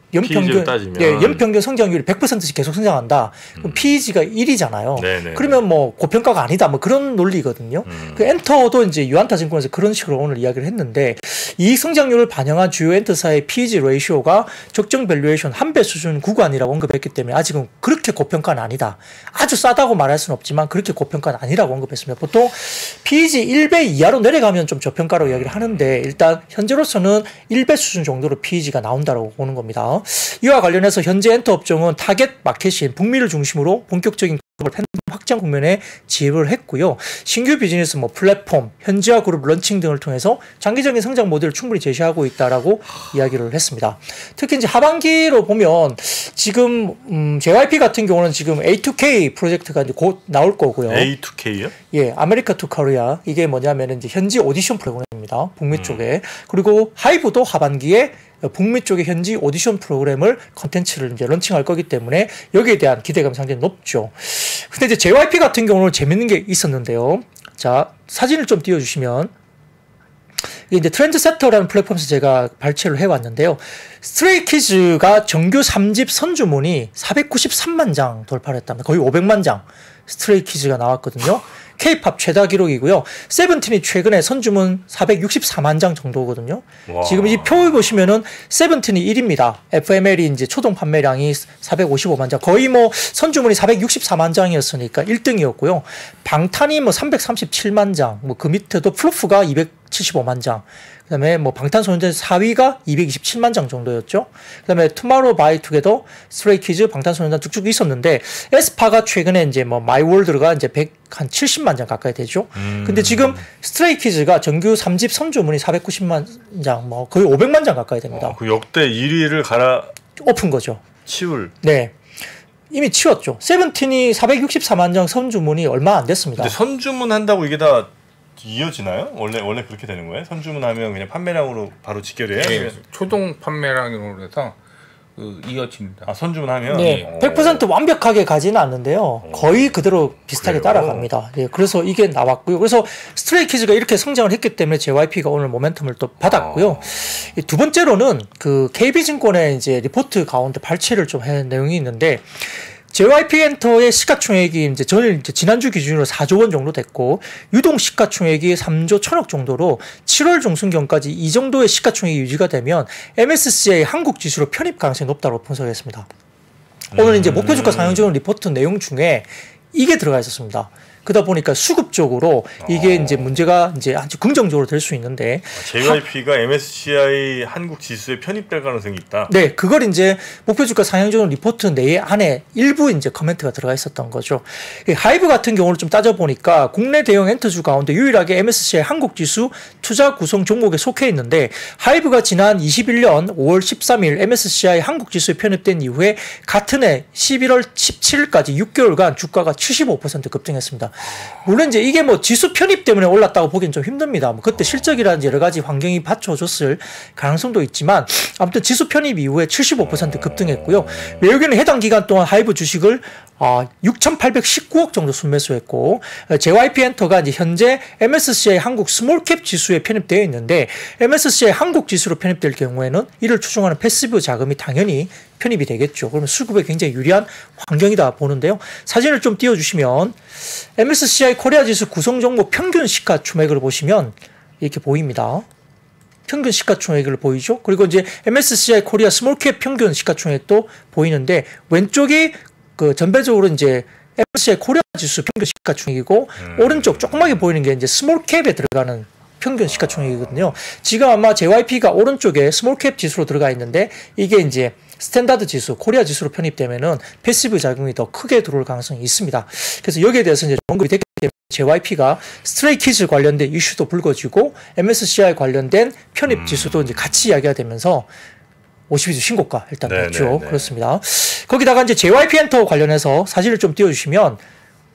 연평균 성장률이 100%씩 계속 성장한다. 그럼 PEG가 1이잖아요. 네네. 그러면 뭐 고평가가 아니다. 뭐 그런 논리거든요. 그 엔터도 이제 유안타 증권에서 그런 식으로 오늘 이야기를 했는데 이익 성장률을 반영한 주요 엔터사의 PEG 레이쇼가 적정 밸류에이션 1배 수준 구간이라고 언급했기 때문에 아직은 그렇게 고평가는 아니다. 아주 싸다고 말할 수는 없지만 그렇게 고평가는 아니라고 언급했습니다. 보통 PEG 1배 이하로 내려가면 좀 저평가라고 이야기를 하는데 일단 현재로서는 1배 수준 정도로 PEG가 나온다고 보는 겁니다. 이와 관련해서 현재 엔터 업종은 타겟 마켓인 북미를 중심으로 본격적인 팬덤 확장 국면에 진입을 했고요. 신규 비즈니스 뭐 플랫폼, 현지화 그룹 런칭 등을 통해서 장기적인 성장 모델을 충분히 제시하고 있다라고 이야기를 했습니다. 특히 이제 하반기로 보면 지금 JYP 같은 경우는 지금 A2K 프로젝트가 이제 곧 나올 거고요. A2K요? 예, 아메리카 투 코리아. 이게 뭐냐면 이제 현지 오디션 프로그램입니다. 북미 쪽에. 그리고 하이브도 하반기에 북미 쪽의 현지 오디션 프로그램을 컨텐츠를 이제 런칭할 거기 때문에 여기에 대한 기대감이 상당히 높죠. 근데 이제 JYP 같은 경우는 재밌는 게 있었는데요. 자, 사진을 좀 띄워주시면 이게 이제 트렌드세터라는 플랫폼에서 제가 발췌를 해왔는데요. 스트레이키즈가 정규 3집 선주문이 493만 장 돌파를 했답니다. 거의 500만 장 스트레이키즈가 나왔거든요. K-팝 최다 기록이고요. 세븐틴이 최근에 선주문 464만 장 정도거든요. 와. 지금 이 표를 보시면은 세븐틴이 1위입니다. FML이 이제 초동 판매량이 455만 장. 거의 뭐 선주문이 464만 장이었으니까 1등이었고요. 방탄이 뭐 337만 장. 뭐 그 밑에도 플루프가 275만 장. 그다음에 뭐 방탄소년단 4위가 227만 장 정도였죠. 그다음에 투마로우바이투게더, 스트레이키즈, 방탄소년단 쭉쭉 있었는데 에스파가 최근에 이제 뭐 마이월드가 이제 170만 장 가까이 되죠. 근데 지금 스트레이키즈가 정규 3집 선주문이 490만 장, 뭐 거의 500만 장 가까이 됩니다. 그 역대 1위를 갈아 엎은 거죠. 치울. 네. 이미 치웠죠. 세븐틴이 464만 장 선주문이 얼마 안 됐습니다. 근데 선주문 한다고 이게 다 이어지나요? 원래 그렇게 되는 거예요? 선주문하면 그냥 판매량으로 바로 직결해요? 네, 초동 판매량으로 해서 이어집니다. 아, 선주문하면? 네, 100% 완벽하게 가지는 않는데요. 거의 그대로 비슷하게 그래요? 따라갑니다. 네, 그래서 이게 나왔고요. 그래서 스트레이키즈가 이렇게 성장을 했기 때문에 JYP가 오늘 모멘텀을 또 받았고요. 두 번째로는 그 KB증권의 이제 리포트 가운데 발췌를 좀 한 내용이 있는데 JYP 엔터의 시가총액이 이제 지난주 기준으로 4조 원 정도 됐고 유동 시가총액이 3조 1천억 정도로 7월 중순경까지 이 정도의 시가총액이 유지가 되면 MSCI 한국 지수로 편입 가능성이 높다고 분석했습니다. 오늘 이제 목표주가 상향적인 리포트 내용 중에 이게 들어가 있었습니다. 그러다 보니까 수급적으로 이게 이제 문제가 이제 아주 긍정적으로 될 수 있는데 JYP가 MSCI 한국 지수에 편입될 가능성이 있다. 네, 그걸 이제 목표주가 상향적인 리포트 내에 안에 일부 이제 커멘트가 들어가 있었던 거죠. 하이브 같은 경우를 좀 따져보니까 국내 대형 엔터주 가운데 유일하게 MSCI 한국 지수 투자 구성 종목에 속해 있는데 하이브가 지난 21년 5월 13일 MSCI 한국 지수에 편입된 이후에 같은 해 11월 17일까지 6개월간 주가가 75% 급등했습니다. 물론 이제 이게 뭐 지수 편입 때문에 올랐다고 보기엔 좀 힘듭니다. 뭐 그때 실적이라든지 여러 가지 환경이 받쳐줬을 가능성도 있지만 아무튼 지수 편입 이후에 75% 급등했고요. 외국인은 해당 기간 동안 하이브 주식을 6,819억 정도 순매수했고 JYP 엔터가 이제 현재 MSCI 한국 스몰캡 지수에 편입되어 있는데 MSCI 한국 지수로 편입될 경우에는 이를 추종하는 패시브 자금이 당연히 편입이 되겠죠. 그러면 수급에 굉장히 유리한 환경이다 보는데요. 사진을 좀 띄워주시면 MSCI 코리아 지수 구성 종목 평균 시가총액을 보시면 이렇게 보입니다. 평균 시가총액을 보이죠. 그리고 이제 MSCI 코리아 스몰캡 평균 시가총액도 보이는데 왼쪽이 그 전반적으로 이제 MSCI 코리아 지수 평균 시가총액이고 오른쪽 조그맣게 보이는 게 이제 스몰캡에 들어가는 평균 시가총액이거든요. 지금 아마 JYP가 오른쪽에 스몰캡 지수로 들어가 있는데 이게 이제 스탠다드 지수, 코리아 지수로 편입되면은 패시브 자금이 더 크게 들어올 가능성이 있습니다. 그래서 여기에 대해서 이제 언급이 됐기 때문에 JYP가 스트레이키즈 관련된 이슈도 불거지고 MSCI 관련된 편입 지수도 이제 같이 이야기가 되면서 52주 신고가 일단 됐죠. 그렇습니다. 거기다가 이제 JYP 엔터 관련해서 사진을 좀 띄워주시면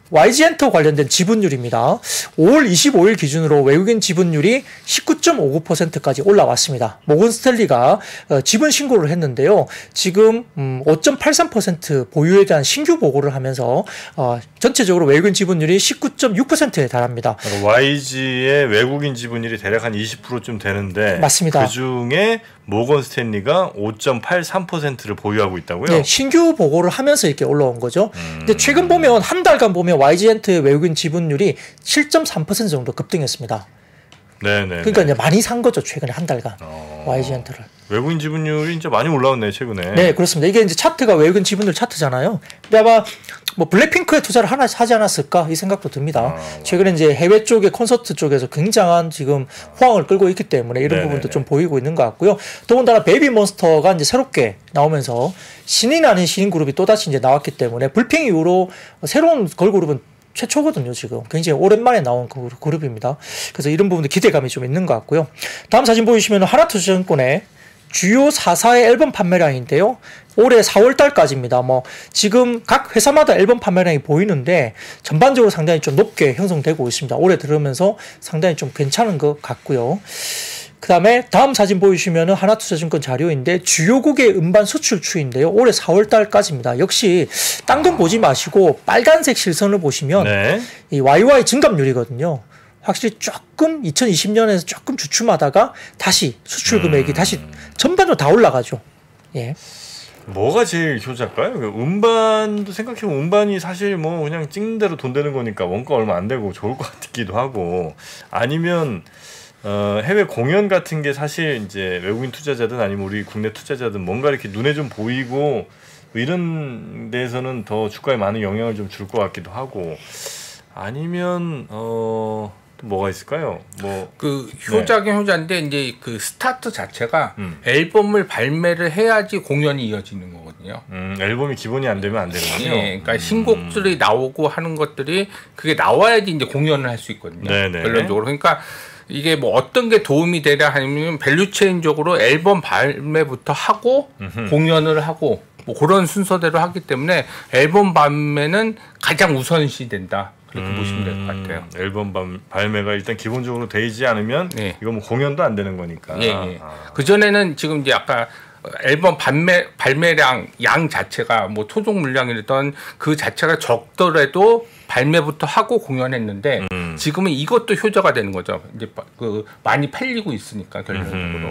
YG엔터 관련된 지분율입니다. 5월 25일 기준으로 외국인 지분율이 19.59%까지 올라왔습니다. 모건 스탠리가 지분 신고를 했는데요. 지금 5.83% 보유에 대한 신규 보고를 하면서 전체적으로 외국인 지분율이 19.6%에 달합니다. YG의 외국인 지분율이 대략 한 20%쯤 되는데 맞습니다. 그중에 모건 스탠리가 5.83%를 보유하고 있다고요? 네, 신규 보고를 하면서 이렇게 올라온 거죠. 근데 최근 보면 한 달간 보면 YG엔터의 외국인 지분율이 7.3% 정도 급등했습니다. 네네. 그러니까 이제 많이 산 거죠, 최근에 한 달간 YG엔터를. 외국인 지분율이 진짜 많이 올라왔네 최근에. 네, 그렇습니다. 이게 이제 차트가 외국인 지분율 차트잖아요. 근데 아마 뭐 블랙핑크에 투자를 하나 하지 않았을까 이 생각도 듭니다. 최근에 이제 해외 쪽에 콘서트 쪽에서 굉장한 지금 호황을 끌고 있기 때문에 이런 부분도 좀 보이고 있는 것 같고요. 더군다나 베이비몬스터가 이제 새롭게 나오면서 신인 아닌 신인 그룹이 또다시 이제 나왔기 때문에 불핑 이후로 새로운 걸그룹은 최초거든요, 지금. 굉장히 오랜만에 나온 그룹입니다. 그래서 이런 부분도 기대감이 좀 있는 것 같고요. 다음 사진 보시면 하나투자증권의 주요 4사의 앨범 판매량인데요. 올해 4월 달까지입니다. 뭐 지금 각 회사마다 앨범 판매량이 보이는데 전반적으로 상당히 좀 높게 형성되고 있습니다. 올해 들으면서 상당히 좀 괜찮은 것 같고요. 그 다음에 다음 사진 보여주시면 하나투자증권 자료인데 주요국의 음반 수출 추이인데요. 올해 4월 달까지입니다. 역시 딴 건 보지 마시고 빨간색 실선을 보시면 네. 이 YY 증감률이거든요. 확실히 조금 2020년에서 조금 주춤하다가 다시 수출 금액이 다시 전반적으로 다 올라가죠. 예. 뭐가 제일 효자일까요? 음반도 생각해보면 음반이 사실 뭐 그냥 찍는 대로 돈 되는 거니까 원가 얼마 안 되고 좋을 것 같기도 하고 아니면 해외 공연 같은 게 사실 이제 외국인 투자자든 아니면 우리 국내 투자자든 뭔가 이렇게 눈에 좀 보이고 이런 데에서는 더 주가에 많은 영향을 좀 줄 것 같기도 하고 아니면 또 뭐가 있을까요? 뭐 그 효자긴 효자인데 이제 그 스타트 자체가 앨범을 발매를 해야지 공연이 이어지는 거거든요. 앨범이 기본이 안 되면 안 되는군요. 네, 그러니까 신곡들이 나오고 하는 것들이 그게 나와야지 이제 공연을 할 수 있거든요. 네네. 결론적으로 그러니까 이게 뭐 어떤 게 도움이 되냐 하면 밸류체인적으로 앨범 발매부터 하고 공연을 하고 뭐 그런 순서대로 하기 때문에 앨범 발매는 가장 우선시 된다. 그렇게 보시면 될 것 같아요. 앨범 발매가 일단 기본적으로 되지 않으면 네. 이거 뭐 공연도 안 되는 거니까. 예, 예. 그 전에는 지금 이제 아까 앨범 발매량 양 자체가 뭐 토종 물량이던 그 자체가 적더라도 발매부터 하고 공연했는데 지금은 이것도 효자가 되는 거죠. 이제 그 많이 팔리고 있으니까 결론적으로.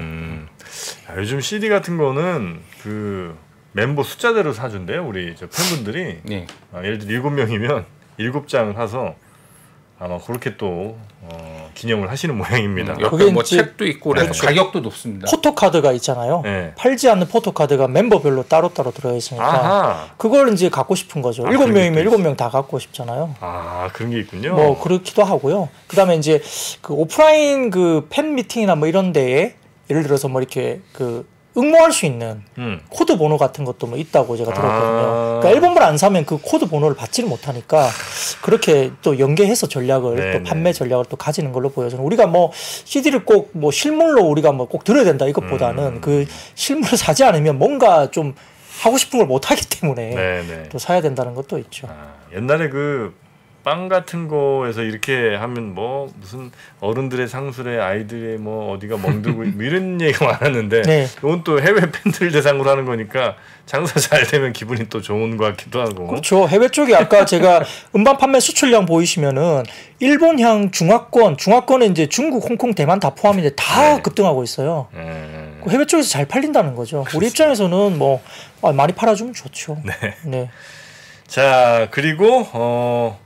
요즘 CD 같은 거는 그 멤버 숫자대로 사준대요. 우리 저 팬분들이. 네. 예를 들어 7명이면 7장을 사서 아마 그렇게 또 기념을 하시는 모양입니다. 옆에 뭐 책도 있고 그래서 가격도 높습니다. 포토카드가 있잖아요. 네. 팔지 않는 포토카드가 멤버별로 따로따로 들어있으니까 아하. 그걸 이제 갖고 싶은 거죠. 7명이면 7명 다 갖고 싶잖아요. 아, 그런 게 있군요. 뭐 그렇기도 하고요. 그다음에 이제 그 오프라인 그 팬 미팅이나 뭐 이런 데에 예를 들어서 뭐 이렇게 그 응모할 수 있는 코드 번호 같은 것도 뭐 있다고 제가 들었거든요. 그러니까 앨범을 안 사면 그 코드 번호를 받지를 못하니까 그렇게 또 연계해서 전략을 네네. 또 판매 전략을 또 가지는 걸로 보여서 우리가 뭐 CD를 꼭 뭐 실물로 우리가 뭐 꼭 들어야 된다 이것보다는 그 실물을 사지 않으면 뭔가 좀 하고 싶은 걸 못 하기 때문에 네네. 또 사야 된다는 것도 있죠. 옛날에 그 빵 같은 거에서 이렇게 하면 뭐 무슨 어른들의 상술에 아이들의 뭐 어디가 멍들고 뭐 이런 얘기가 많았는데 네. 이건 또 해외 팬들 대상으로 하는 거니까 장사 잘 되면 기분이 또 좋은 것 같기도 하고. 그렇죠. 해외 쪽에 아까 제가 음반 판매 수출량 보이시면은 일본향 중화권은 이제 중국, 홍콩, 대만 다 포함인데 다 급등하고 있어요. 해외 쪽에서 잘 팔린다는 거죠. 그렇습니다. 우리 입장에서는 뭐 많이 팔아주면 좋죠. 네. 네. 자, 그리고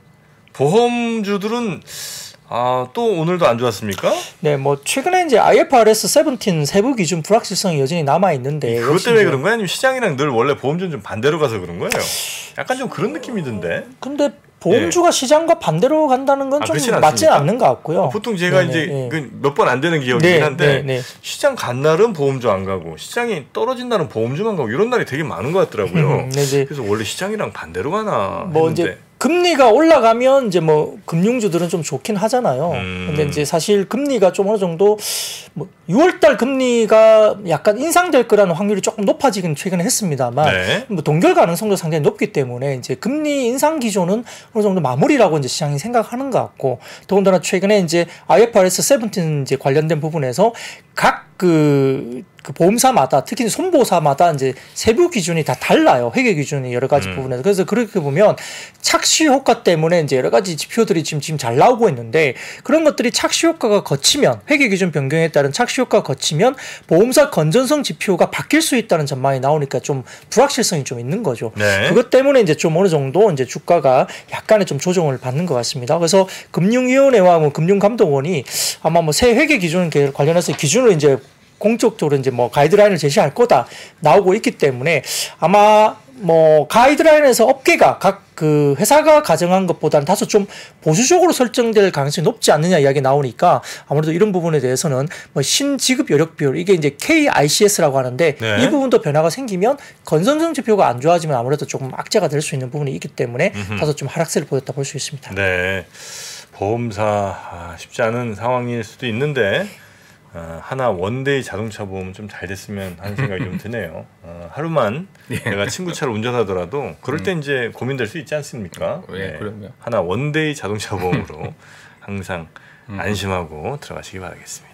보험주들은 또 오늘도 안 좋았습니까? 네, 뭐 최근에 이제 IFRS 17 세부 기준 불확실성이 여전히 남아 있는데 그것 때문에 그런 거야? 아니면 시장이랑 늘 원래 보험주는 좀 반대로 가서 그런 거예요? 약간 좀 그런 느낌이던데. 근데 보험주가 시장과 반대로 간다는 건 좀 맞지는 않는 것 같고요. 보통 제가 이제 몇 번 안 되는 기억이긴 한데 시장 간 날은 보험주 안 가고 시장이 떨어진 날은 보험주만 가고 이런 날이 되게 많은 것 같더라고요. 그래서 원래 시장이랑 반대로 가나 뭐 했는데. 이제 금리가 올라가면 이제 뭐 금융주들은 좀 좋긴 하잖아요. 근데 이제 사실 금리가 좀 어느 정도 뭐 6월달 금리가 약간 인상될 거라는 확률이 조금 높아지긴 최근에 했습니다만 네. 뭐 동결 가능성도 상당히 높기 때문에 이제 금리 인상 기조는 어느 정도 마무리라고 이제 시장이 생각하는 것 같고 더군다나 최근에 이제 IFRS 17 이제 관련된 부분에서 각 그 보험사마다 특히 손보사마다 이제 세부 기준이 다 달라요. 회계 기준이 여러 가지 부분에서. 그래서 그렇게 보면 착시 효과 때문에 이제 여러 가지 지표들이 지금 잘 나오고 있는데 그런 것들이 착시 효과가 거치면 회계 기준 변경에 따른 착시 효과가 거치면 보험사 건전성 지표가 바뀔 수 있다는 전망이 나오니까 좀 불확실성이 좀 있는 거죠. 네. 그것 때문에 이제 좀 어느 정도 이제 주가가 약간의 좀 조정을 받는 것 같습니다. 그래서 금융위원회와 뭐 금융감독원이 아마 뭐 새 회계 기준 관련해서 기준을 이제 공적적으로 이제 뭐 가이드라인을 제시할 거다 나오고 있기 때문에 아마 뭐 가이드라인에서 업계가 각 그 회사가 가정한 것보다는 다소 좀 보수적으로 설정될 가능성이 높지 않느냐 이야기 나오니까 아무래도 이런 부분에 대해서는 뭐 신지급 여력 비율 이게 이제 KICS라고 하는데 네. 이 부분도 변화가 생기면 건전성 지표가 안 좋아지면 아무래도 조금 악재가 될 수 있는 부분이 있기 때문에 다소 좀 하락세를 보였다 볼 수 있습니다. 네, 보험사 쉽지 않은 상황일 수도 있는데. 하나 원데이 자동차 보험 좀 잘 됐으면 하는 생각이 좀 드네요. 하루만 내가 친구 차를 운전하더라도 그럴 때 이제 고민될 수 있지 않습니까? 네, 그럼요. 하나 원데이 자동차 보험으로 항상 안심하고 들어가시기 바라겠습니다.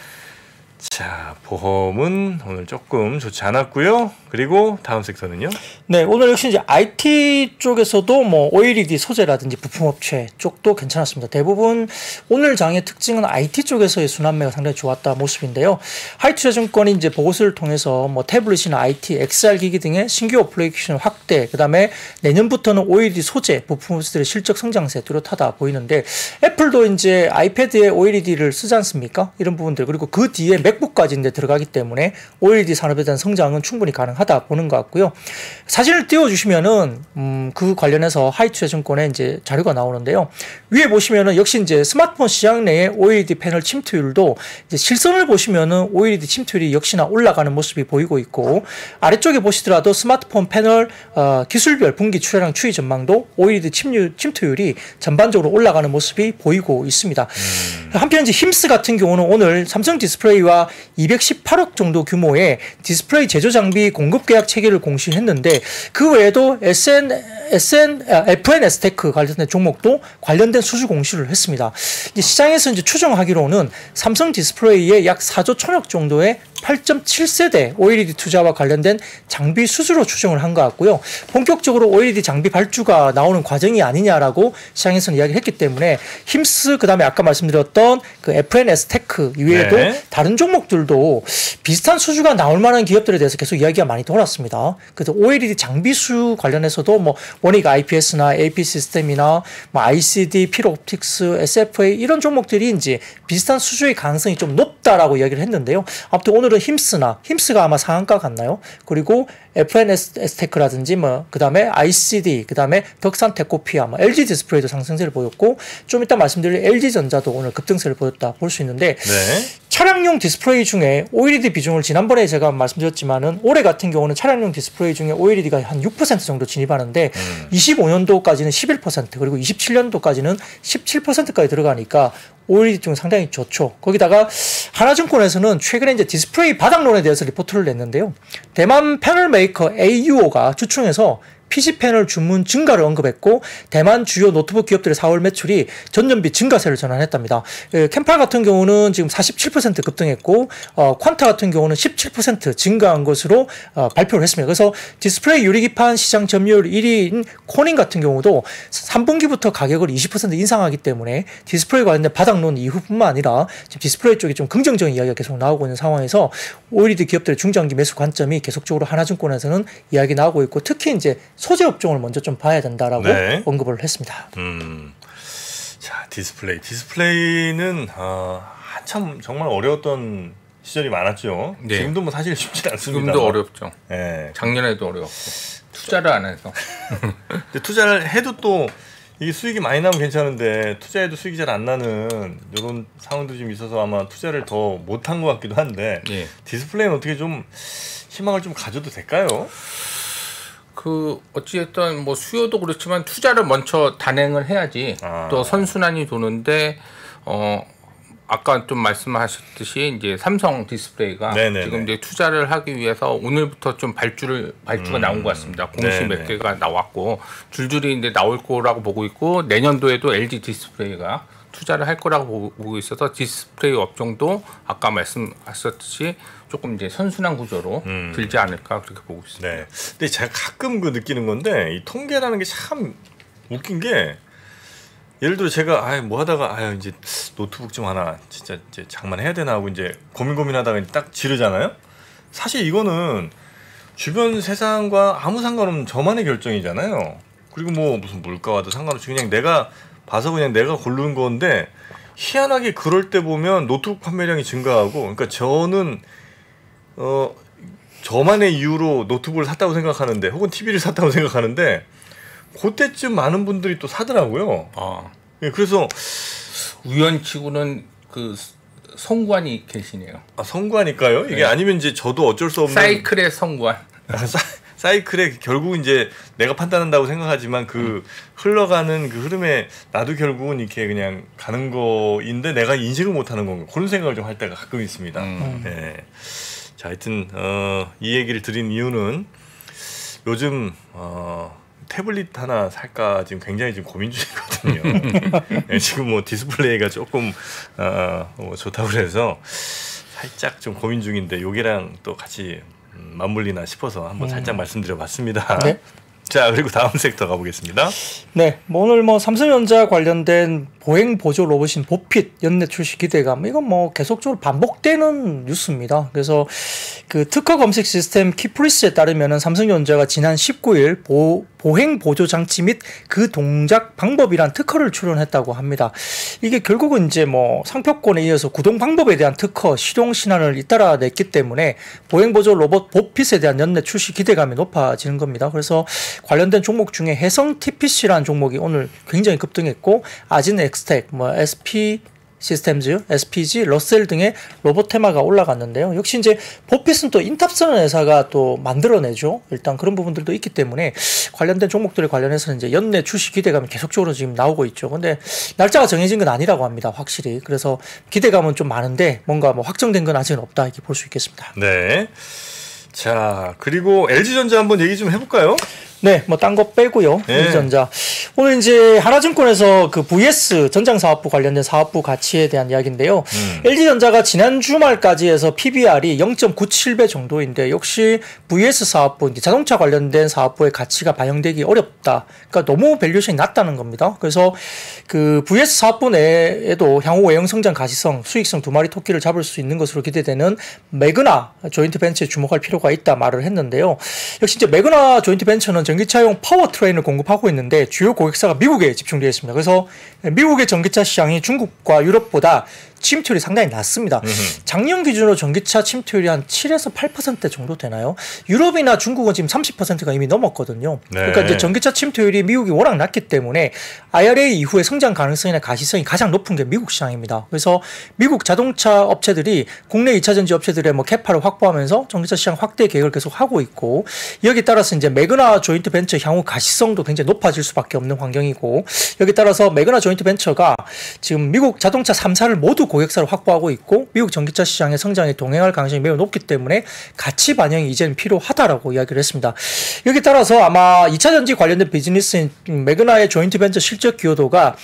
자, 보험은 오늘 조금 좋지 않았고요. 그리고 다음 섹터는요? 네, 오늘 역시 이제 IT 쪽에서도 뭐 OLED 소재라든지 부품업체 쪽도 괜찮았습니다. 대부분 오늘 장의 특징은 IT 쪽에서의 순환매가 상당히 좋았다 모습인데요. 하이투자증권이 이제 보고서를 통해서 뭐 태블릿이나 IT, XR 기기 등의 신규 어플리케이션 확대, 그다음에 내년부터는 OLED 소재 부품업체들의 실적 성장세 뚜렷하다 보이는데 애플도 이제 아이패드에 OLED를 쓰지 않습니까? 이런 부분들 그리고 그 뒤에 맥북까지 이제 들어가기 때문에 OLED 산업에 대한 성장은 충분히 가능하다 보는 것 같고요. 사진을 띄워주시면은 그 관련해서 하이투자증권에 이제 자료가 나오는데요. 위에 보시면은 역시 이제 스마트폰 시장 내에 OLED 패널 침투율도 이제 실선을 보시면은 OLED 침투율이 역시나 올라가는 모습이 보이고 있고 아래쪽에 보시더라도 스마트폰 패널 기술별 분기 출하량 추이 전망도 OLED 침투율이 전반적으로 올라가는 모습이 보이고 있습니다. 한편 이제 힘스 같은 경우는 오늘 삼성 디스플레이와 218억 정도 규모의 디스플레이 제조 장비 공급 계약 체계를 공시했는데 그 외에도 FNS테크 관련된 종목도 관련된 수주 공시를 했습니다. 이제 시장에서 이제 추정하기로는 삼성 디스플레이의 약 4조 1천억 정도의 8.7세대 OLED 투자와 관련된 장비 수주로 추정을 한 것 같고요. 본격적으로 OLED 장비 발주가 나오는 과정이 아니냐라고 시장에서는 이야기를 했기 때문에 힘스 그다음에 아까 말씀드렸던 그 FNS테크 이외에도 다른 종목들도 비슷한 수주가 나올 만한 기업들에 대해서 계속 이야기가 많이 돌았습니다. 그래서 OLED 장비 수 관련해서도 뭐 원익 IPS나 AP 시스템이나 뭐 ICD, 필옵틱스, SFA 이런 종목들이 이제 비슷한 수주의 가능성이 좀 높다라고 이야기를 했는데요. 아무튼 오늘은 힘스가 아마 상한가 같나요? 그리고 FNS테크라든지 뭐 그다음에 ICD, 그다음에 덕산테코피아, 뭐 LG 디스플레이도 상승세를 보였고 좀 이따 말씀드릴 LG전자도 오늘 급등세를 보였다 볼 수 있는데 차량용 디스플레이 중에 OLED 비중을 지난번에 제가 말씀드렸지만은 올해 같은 경우는 차량용 디스플레이 중에 OLED가 한 6% 정도 진입하는데 25년도까지는 11% 그리고 27년도까지는 17%까지 들어가니까 OLED 중 상당히 좋죠. 거기다가 하나증권에서는 최근에 이제 디스플레이 바닥론에 대해서 리포트를 냈는데요. 대만 패널 메이커 AUO가 주총에서 PC 패널 주문 증가를 언급했고 대만 주요 노트북 기업들의 4월 매출이 전년비 증가세를 전환했답니다. 캠팔 같은 경우는 지금 47% 급등했고 퀀타 같은 경우는 17% 증가한 것으로 발표를 했습니다. 그래서 디스플레이 유리기판 시장 점유율 1위인 코닝 같은 경우도 3분기부터 가격을 20% 인상하기 때문에 디스플레이 관련된 바닥론 이후뿐만 아니라 지금 디스플레이 쪽에 좀 긍정적인 이야기가 계속 나오고 있는 상황에서 OLED 기업들의 중장기 매수 관점이 계속적으로 하나증권에서는 이야기 나오고 있고 특히 이제 소재 업종을 먼저 좀 봐야 된다라고 언급을 했습니다. 자, 디스플레이는 한참 정말 어려웠던 시절이 많았죠. 네. 지금도 뭐 사실 쉽지 않습니다. 지금도 어렵죠. 네. 작년에도 어려웠고 투자를 안 해서. 근데 투자를 해도 또 이게 수익이 많이 나면 괜찮은데 투자해도 수익이 잘 안 나는 이런 상황도 좀 있어서 아마 투자를 더 못한 것 같기도 한데 디스플레이는 어떻게 좀 희망을 좀 가져도 될까요? 어찌됐든 뭐 수요도 그렇지만 투자를 먼저 단행을 해야지 또 선순환이 도는데 아까 좀 말씀하셨듯이 이제 삼성 디스플레이가 네네네. 지금 이제 투자를 하기 위해서 오늘부터 좀 발주가 나온 것 같습니다. 공시 몇 개가 나왔고 줄줄이 이제 나올 거라고 보고 있고 내년도에도 LG 디스플레이가 투자를 할 거라고 보고 있어서 디스플레이 업종도 아까 말씀하셨듯이 조금 이제 선순환 구조로 들지 않을까 그렇게 보고 있습니다. 네. 근데 제가 가끔 느끼는 건데 이 통계라는 게 참 웃긴 게 예를 들어 제가 뭐 하다가 이제 노트북 좀 하나 진짜 이제 장만해야 되나 하고 이제 고민하다가 딱 지르잖아요. 사실 이거는 주변 세상과 아무 상관없는 저만의 결정이잖아요. 그리고 뭐 무슨 물가와도 상관없이 그냥 내가 봐서 그냥 내가 고르는 건데 희한하게 그럴 때 보면 노트북 판매량이 증가하고 그러니까 저는 저만의 이유로 노트북을 샀다고 생각하는데 혹은 TV를 샀다고 생각하는데 그때쯤 많은 분들이 또 사더라고요. 예, 그래서 우연치고는 그 성관이 계시네요. 성관일까요? 이게 네. 아니면 이제 저도 어쩔 수 없는 사이클의 성관. 사이클에 결국 이제 내가 판단한다고 생각하지만 그 흘러가는 그 흐름에 나도 결국은 이렇게 그냥 가는 거인데 내가 인식을 못하는 건가 그런 생각을 좀 할 때가 가끔 있습니다. 네. 자, 하여튼 이 얘기를 드린 이유는 요즘 태블릿 하나 살까 지금 굉장히 지금 고민 중이거든요. 네, 지금 뭐 디스플레이가 조금 좋다고 그래서 살짝 좀 고민 중인데 요게랑 또 같이 맞물리나 싶어서 한번 살짝 말씀드려봤습니다. 네. 자, 그리고 다음 섹터 가보겠습니다. 네, 뭐 오늘 뭐 삼성전자 관련된 보행 보조 로봇인 보핏 연내 출시 기대감 이건 뭐 계속적으로 반복되는 뉴스입니다. 그래서 그 특허 검색 시스템 키프리스에 따르면은 삼성전자가 지난 19일 보행 보조 장치 및 그 동작 방법이란 특허를 출원했다고 합니다. 이게 결국은 이제 뭐 상표권에 이어서 구동 방법에 대한 특허 실용 신안을 잇따라 냈기 때문에 보행 보조 로봇 보핏에 대한 연내 출시 기대감이 높아지는 겁니다. 그래서 관련된 종목 중에 해성 TPC라는 종목이 오늘 굉장히 급등했고 아진 엑스텍, SP 시스템즈, SPG, 러셀 등의 로봇 테마가 올라갔는데요. 역시 이제 보핏은 또 인탑스라는 회사가 또 만들어내죠. 일단 그런 부분들도 있기 때문에 관련된 종목들에 관련해서는 이제 연내 출시 기대감이 계속적으로 지금 나오고 있죠. 근데 날짜가 정해진 건 아니라고 합니다. 확실히. 그래서 기대감은 좀 많은데 뭔가 뭐 확정된 건 아직은 없다 이렇게 볼 수 있겠습니다. 네. 자, 그리고 LG전자 한번 얘기 좀 해볼까요? 네, 뭐 딴 거 빼고요. 네. LG전자. 오늘 이제 하나증권에서 그 VS 전장사업부 관련된 사업부 가치에 대한 이야기인데요. LG전자가 지난 주말까지 해서 PBR이 0.97배 정도인데 역시 VS 사업부, 이제 자동차 관련된 사업부의 가치가 반영되기 어렵다. 그러니까 너무 밸류에이션이 낮다는 겁니다. 그래서 그 VS 사업부 내에도 향후 외형 성장 가시성, 수익성 두 마리 토끼를 잡을 수 있는 것으로 기대되는 매그나 조인트 벤처에 주목할 필요가 있다 말을 했는데요. 역시 이제 매그나 조인트 벤처는 전기차용 파워트레인을 공급하고 있는데 주요 고객사가 미국에 집중되어 있습니다. 그래서 미국의 전기차 시장이 중국과 유럽보다 침투율이 상당히 낮습니다. 작년 기준으로 전기차 침투율이 한 7에서 8% 정도 되나요? 유럽이나 중국은 지금 30%가 이미 넘었거든요. 네. 그러니까 이제 전기차 침투율이 미국이 워낙 낮기 때문에 IRA 이후에 성장 가능성이나 가시성이 가장 높은 게 미국 시장입니다. 그래서 미국 자동차 업체들이 국내 2차 전지 업체들의 뭐 캐파를 확보하면서 전기차 시장 확대 계획을 계속 하고 있고 여기에 따라서 이제 매그나 조인트 벤처 향후 가시성도 굉장히 높아질 수밖에 없는 환경이고 여기에 따라서 매그나 조인트 벤처가 지금 미국 자동차 3사를 모두 고객사를 확보하고 있고 미국 전기차 시장의 성장에 동행할 가능성이 매우 높기 때문에 가치 반영이 이제는 필요하다라고 이야기를 했습니다. 여기에 따라서 아마 2차 전지 관련된 비즈니스인 매그나의 조인트 벤처 실적 기여도가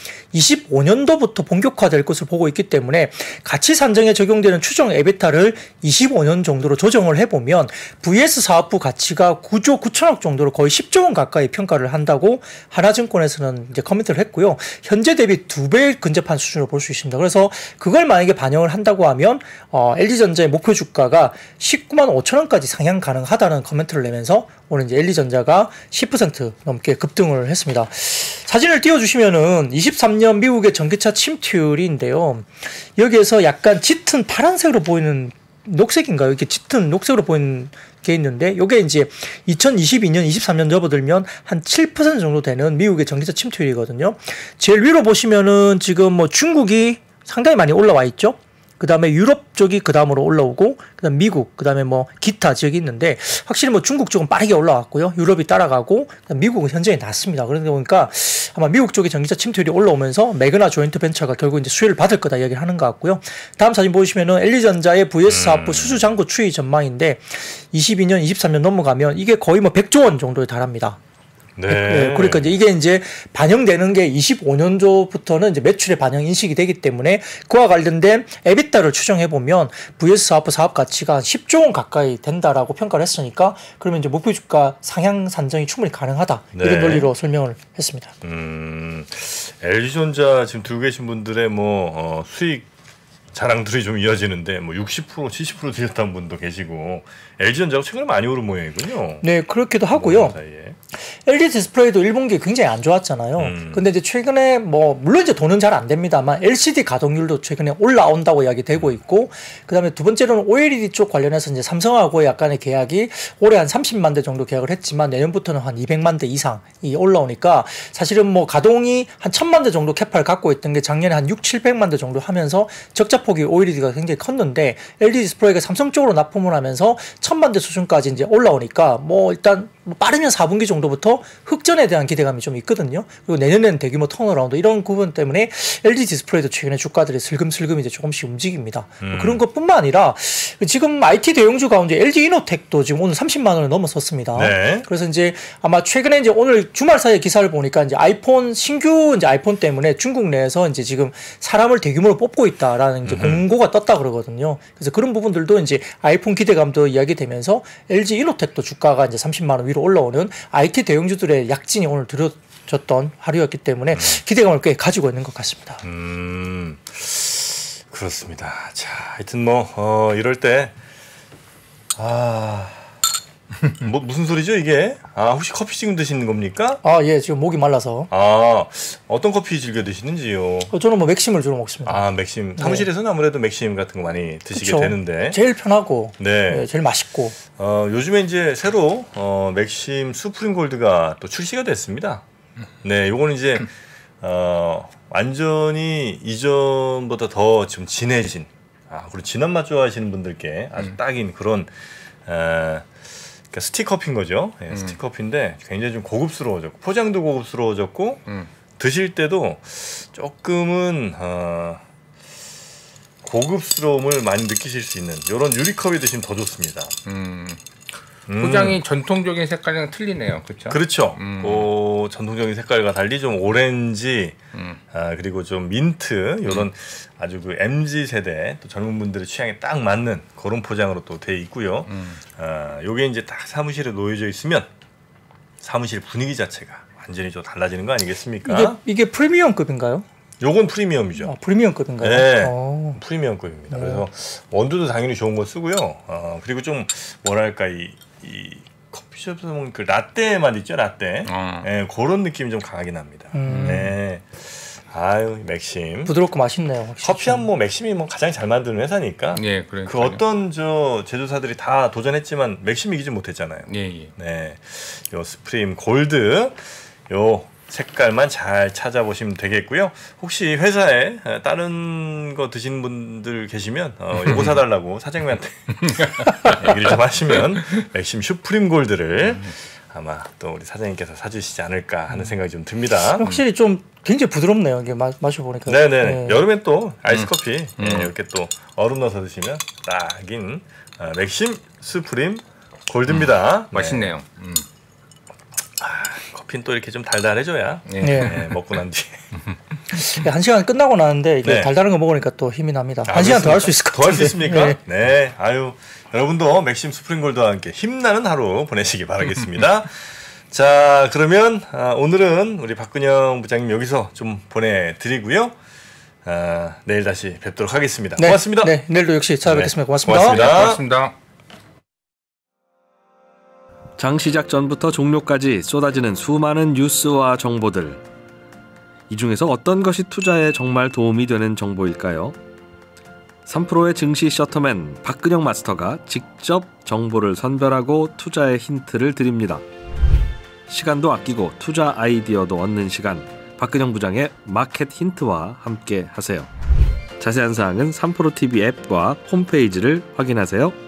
25년도부터 본격화될 것을 보고 있기 때문에 가치 산정에 적용되는 추정 에비타를 25년 정도로 조정을 해보면 VS 사업부 가치가 9조 9천억 정도로 거의 10조 원 가까이 평가를 한다고 하나증권에서는 이제 커미트를 했고요. 현재 대비 2배 근접한 수준으로 볼 수 있습니다. 그래서 그걸 만약에 반영을 한다고 하면 LG전자의 목표 주가가 19만 5천 원까지 상향 가능하다는 코멘트를 내면서 오늘 이제 LG전자가 10% 넘게 급등을 했습니다. 사진을 띄워주시면은 23년 미국의 전기차 침투율인데요. 여기에서 약간 짙은 파란색으로 보이는 녹색인가요? 이렇게 짙은 녹색으로 보이는 게 있는데 이게 이제 2022년, 23년 접어들면 한 7% 정도 되는 미국의 전기차 침투율이거든요. 제일 위로 보시면은 지금 뭐 중국이 상당히 많이 올라와 있죠. 그다음에 유럽 쪽이 그다음으로 올라오고 그다음 미국, 그다음에 뭐 기타 지역이 있는데 확실히 뭐 중국 쪽은 빠르게 올라왔고요. 유럽이 따라가고 미국은 현저히 낮습니다. 그러다 보니까 아마 미국 쪽의 전기차 침투율이 올라오면서 매그나 조인트 벤처가 결국 이제 수혜를 받을 거다 이야기를 하는 것 같고요. 다음 사진 보시면은 LG전자의 VS 사업부 수주 잔고 추이 전망인데 22년, 23년 넘어가면 이게 거의 뭐 100조 원 정도에 달합니다. 네. 네. 그러니까 이게 이제 반영되는 게 25년도부터는 이제 매출에 반영 인식이 되기 때문에 그와 관련된 에비타를 추정해 보면 VS 사업부 사업 가치가 10조 원 가까이 된다라고 평가를 했으니까 그러면 이제 목표 주가 상향 산정이 충분히 가능하다. 네. 이런 논리로 설명을 했습니다. LG전자 지금 들고 계신 분들의 뭐 수익 자랑들이 좀 이어지는데 뭐 60%, 70% 드렸다는 분도 계시고 LG전자가 최근에 많이 오른 모양이군요. 네, 그렇기도 하고요. LG 디스플레이도 1분기 굉장히 안 좋았잖아요. 근데 이제 최근에 뭐 물론 이제 돈은 잘 안 됩니다만 LCD 가동률도 최근에 올라온다고 이야기되고 있고 그다음에 두 번째로는 OLED 쪽 관련해서 이제 삼성하고 약간의 계약이 올해 한 30만 대 정도 계약을 했지만 내년부터는 한 200만 대 이상이 올라오니까 사실은 뭐 가동이 한 1000만 대 정도 캐파를 갖고 있던 게 작년에 한 6, 700만 대 정도 하면서 적자폭이 OLED가 굉장히 컸는데 LG 디스플레이가 삼성 쪽으로 납품을 하면서 1000만 대 수준까지 이제 올라오니까 뭐 일단 빠르면 4분기 정도부터 흑전에 대한 기대감이 좀 있거든요. 그리고 내년에는 대규모 턴어라운드 이런 부분 때문에 LG 디스플레이도 최근에 주가들이 슬금슬금 이제 조금씩 움직입니다. 그런 것뿐만 아니라 지금 IT 대형주 가운데 LG 이노텍도 지금 오늘 30만 원을 넘어섰습니다. 네. 그래서 이제 아마 최근에 이제 오늘 주말 사이에 기사를 보니까 이제 아이폰 신규 이제 아이폰 때문에 중국 내에서 이제 지금 사람을 대규모로 뽑고 있다라는 이제 공고가 떴다 그러거든요. 그래서 그런 부분들도 이제 아이폰 기대감도 이야기되면서 LG 이노텍도 주가가 이제 30만 원 위로 올라오는 IT 대형주들의 약진이 오늘 들어졌던 하루였기 때문에 기대감을 꽤 가지고 있는 것 같습니다. 그렇습니다. 자, 하여튼 뭐 이럴 때 뭐 무슨 소리죠 이게? 혹시 커피 지금 드시는 겁니까? 예, 지금 목이 말라서. 어떤 커피 즐겨 드시는지요? 저는 뭐 맥심을 주로 먹습니다. 맥심. 사무실에서는 네. 아무래도 맥심 같은 거 많이 드시게 그쵸. 되는데. 제일 편하고, 네, 제일 맛있고. 요즘에 이제 새로 맥심 수프림 골드가 또 출시가 됐습니다. 네, 요거는 이제 완전히 이전보다 더 좀 진해진, 그리고 진한 맛 좋아하시는 분들께 아주 딱인 그런. 그러니까 스틱커피인 거죠. 예, 스틱커피인데 굉장히 좀 고급스러워졌고 포장도 고급스러워졌고 드실 때도 조금은 고급스러움을 많이 느끼실 수 있는 이런 유리컵에 드시면 더 좋습니다. 포장이 전통적인 색깔이랑 틀리네요, 그렇죠? 그렇죠. 전통적인 색깔과 달리 좀 오렌지, 그리고 좀 민트 이런 아주 그 MZ 세대 또 젊은 분들의 취향에 딱 맞는 그런 포장으로 또 돼 있고요. 요게 이제 딱 사무실에 놓여져 있으면 사무실 분위기 자체가 완전히 좀 달라지는 거 아니겠습니까? 이게 프리미엄급인가요? 요건 프리미엄이죠. 프리미엄급인가요? 네, 프리미엄급입니다. 그래서 원두도 당연히 좋은 거 쓰고요. 그리고 좀 뭐랄까 이 커피숍에서 먹는 그 라떼 맛 있죠, 라떼. 네, 그런 느낌이 좀 강하긴 합니다. 네. 맥심. 부드럽고 맛있네요. 커피 한 뭐 맥심이 뭐 가장 잘 만드는 회사니까. 예, 그 어떤 제조사들이 다 도전했지만 맥심이 이기지 못했잖아요. 예. 네, 요 스프림 골드 요 색깔만 잘 찾아보시면 되겠고요. 혹시 회사에 다른 거 드시는 분들 계시면 요거 사달라고 사장님한테 얘기를 좀 하시면 맥심 슈프림 골드를 아마 또 우리 사장님께서 사주시지 않을까 하는 생각이 좀 듭니다. 확실히 좀 굉장히 부드럽네요. 이게 마셔보니까. 네네. 네. 여름엔 또 아이스커피 이렇게 또 얼음 넣어서 드시면 딱인 맥심 슈프림 골드입니다. 맛있네요. 커피는 또 이렇게 좀 달달해져야 먹고 난 뒤에 1시간 끝나고 나는데 이게 달달한 거 먹으니까 또 힘이 납니다. 1시간 더 할 수 있을 것 같아요. 더 할 수 있습니까? 네. 여러분도 맥심 스프링 골드와 함께 힘나는 하루 보내시기 바라겠습니다. 자, 그러면 오늘은 우리 박근영 부장님 여기서 좀 보내드리고요. 내일 다시 뵙도록 하겠습니다. 고맙습니다. 네, 내일도 역시 찾아뵙겠습니다. 고맙습니다. 고맙습니다. 장 시작 전부터 종료까지 쏟아지는 수많은 뉴스와 정보들. 이 중에서 어떤 것이 투자에 정말 도움이 되는 정보일까요? 3프로의 증시 셔터맨 박근영 마스터가 직접 정보를 선별하고 투자의 힌트를 드립니다. 시간도 아끼고 투자 아이디어도 얻는 시간, 박근영 부장의 마켓 힌트와 함께 하세요. 자세한 사항은 3프로TV 앱과 홈페이지를 확인하세요.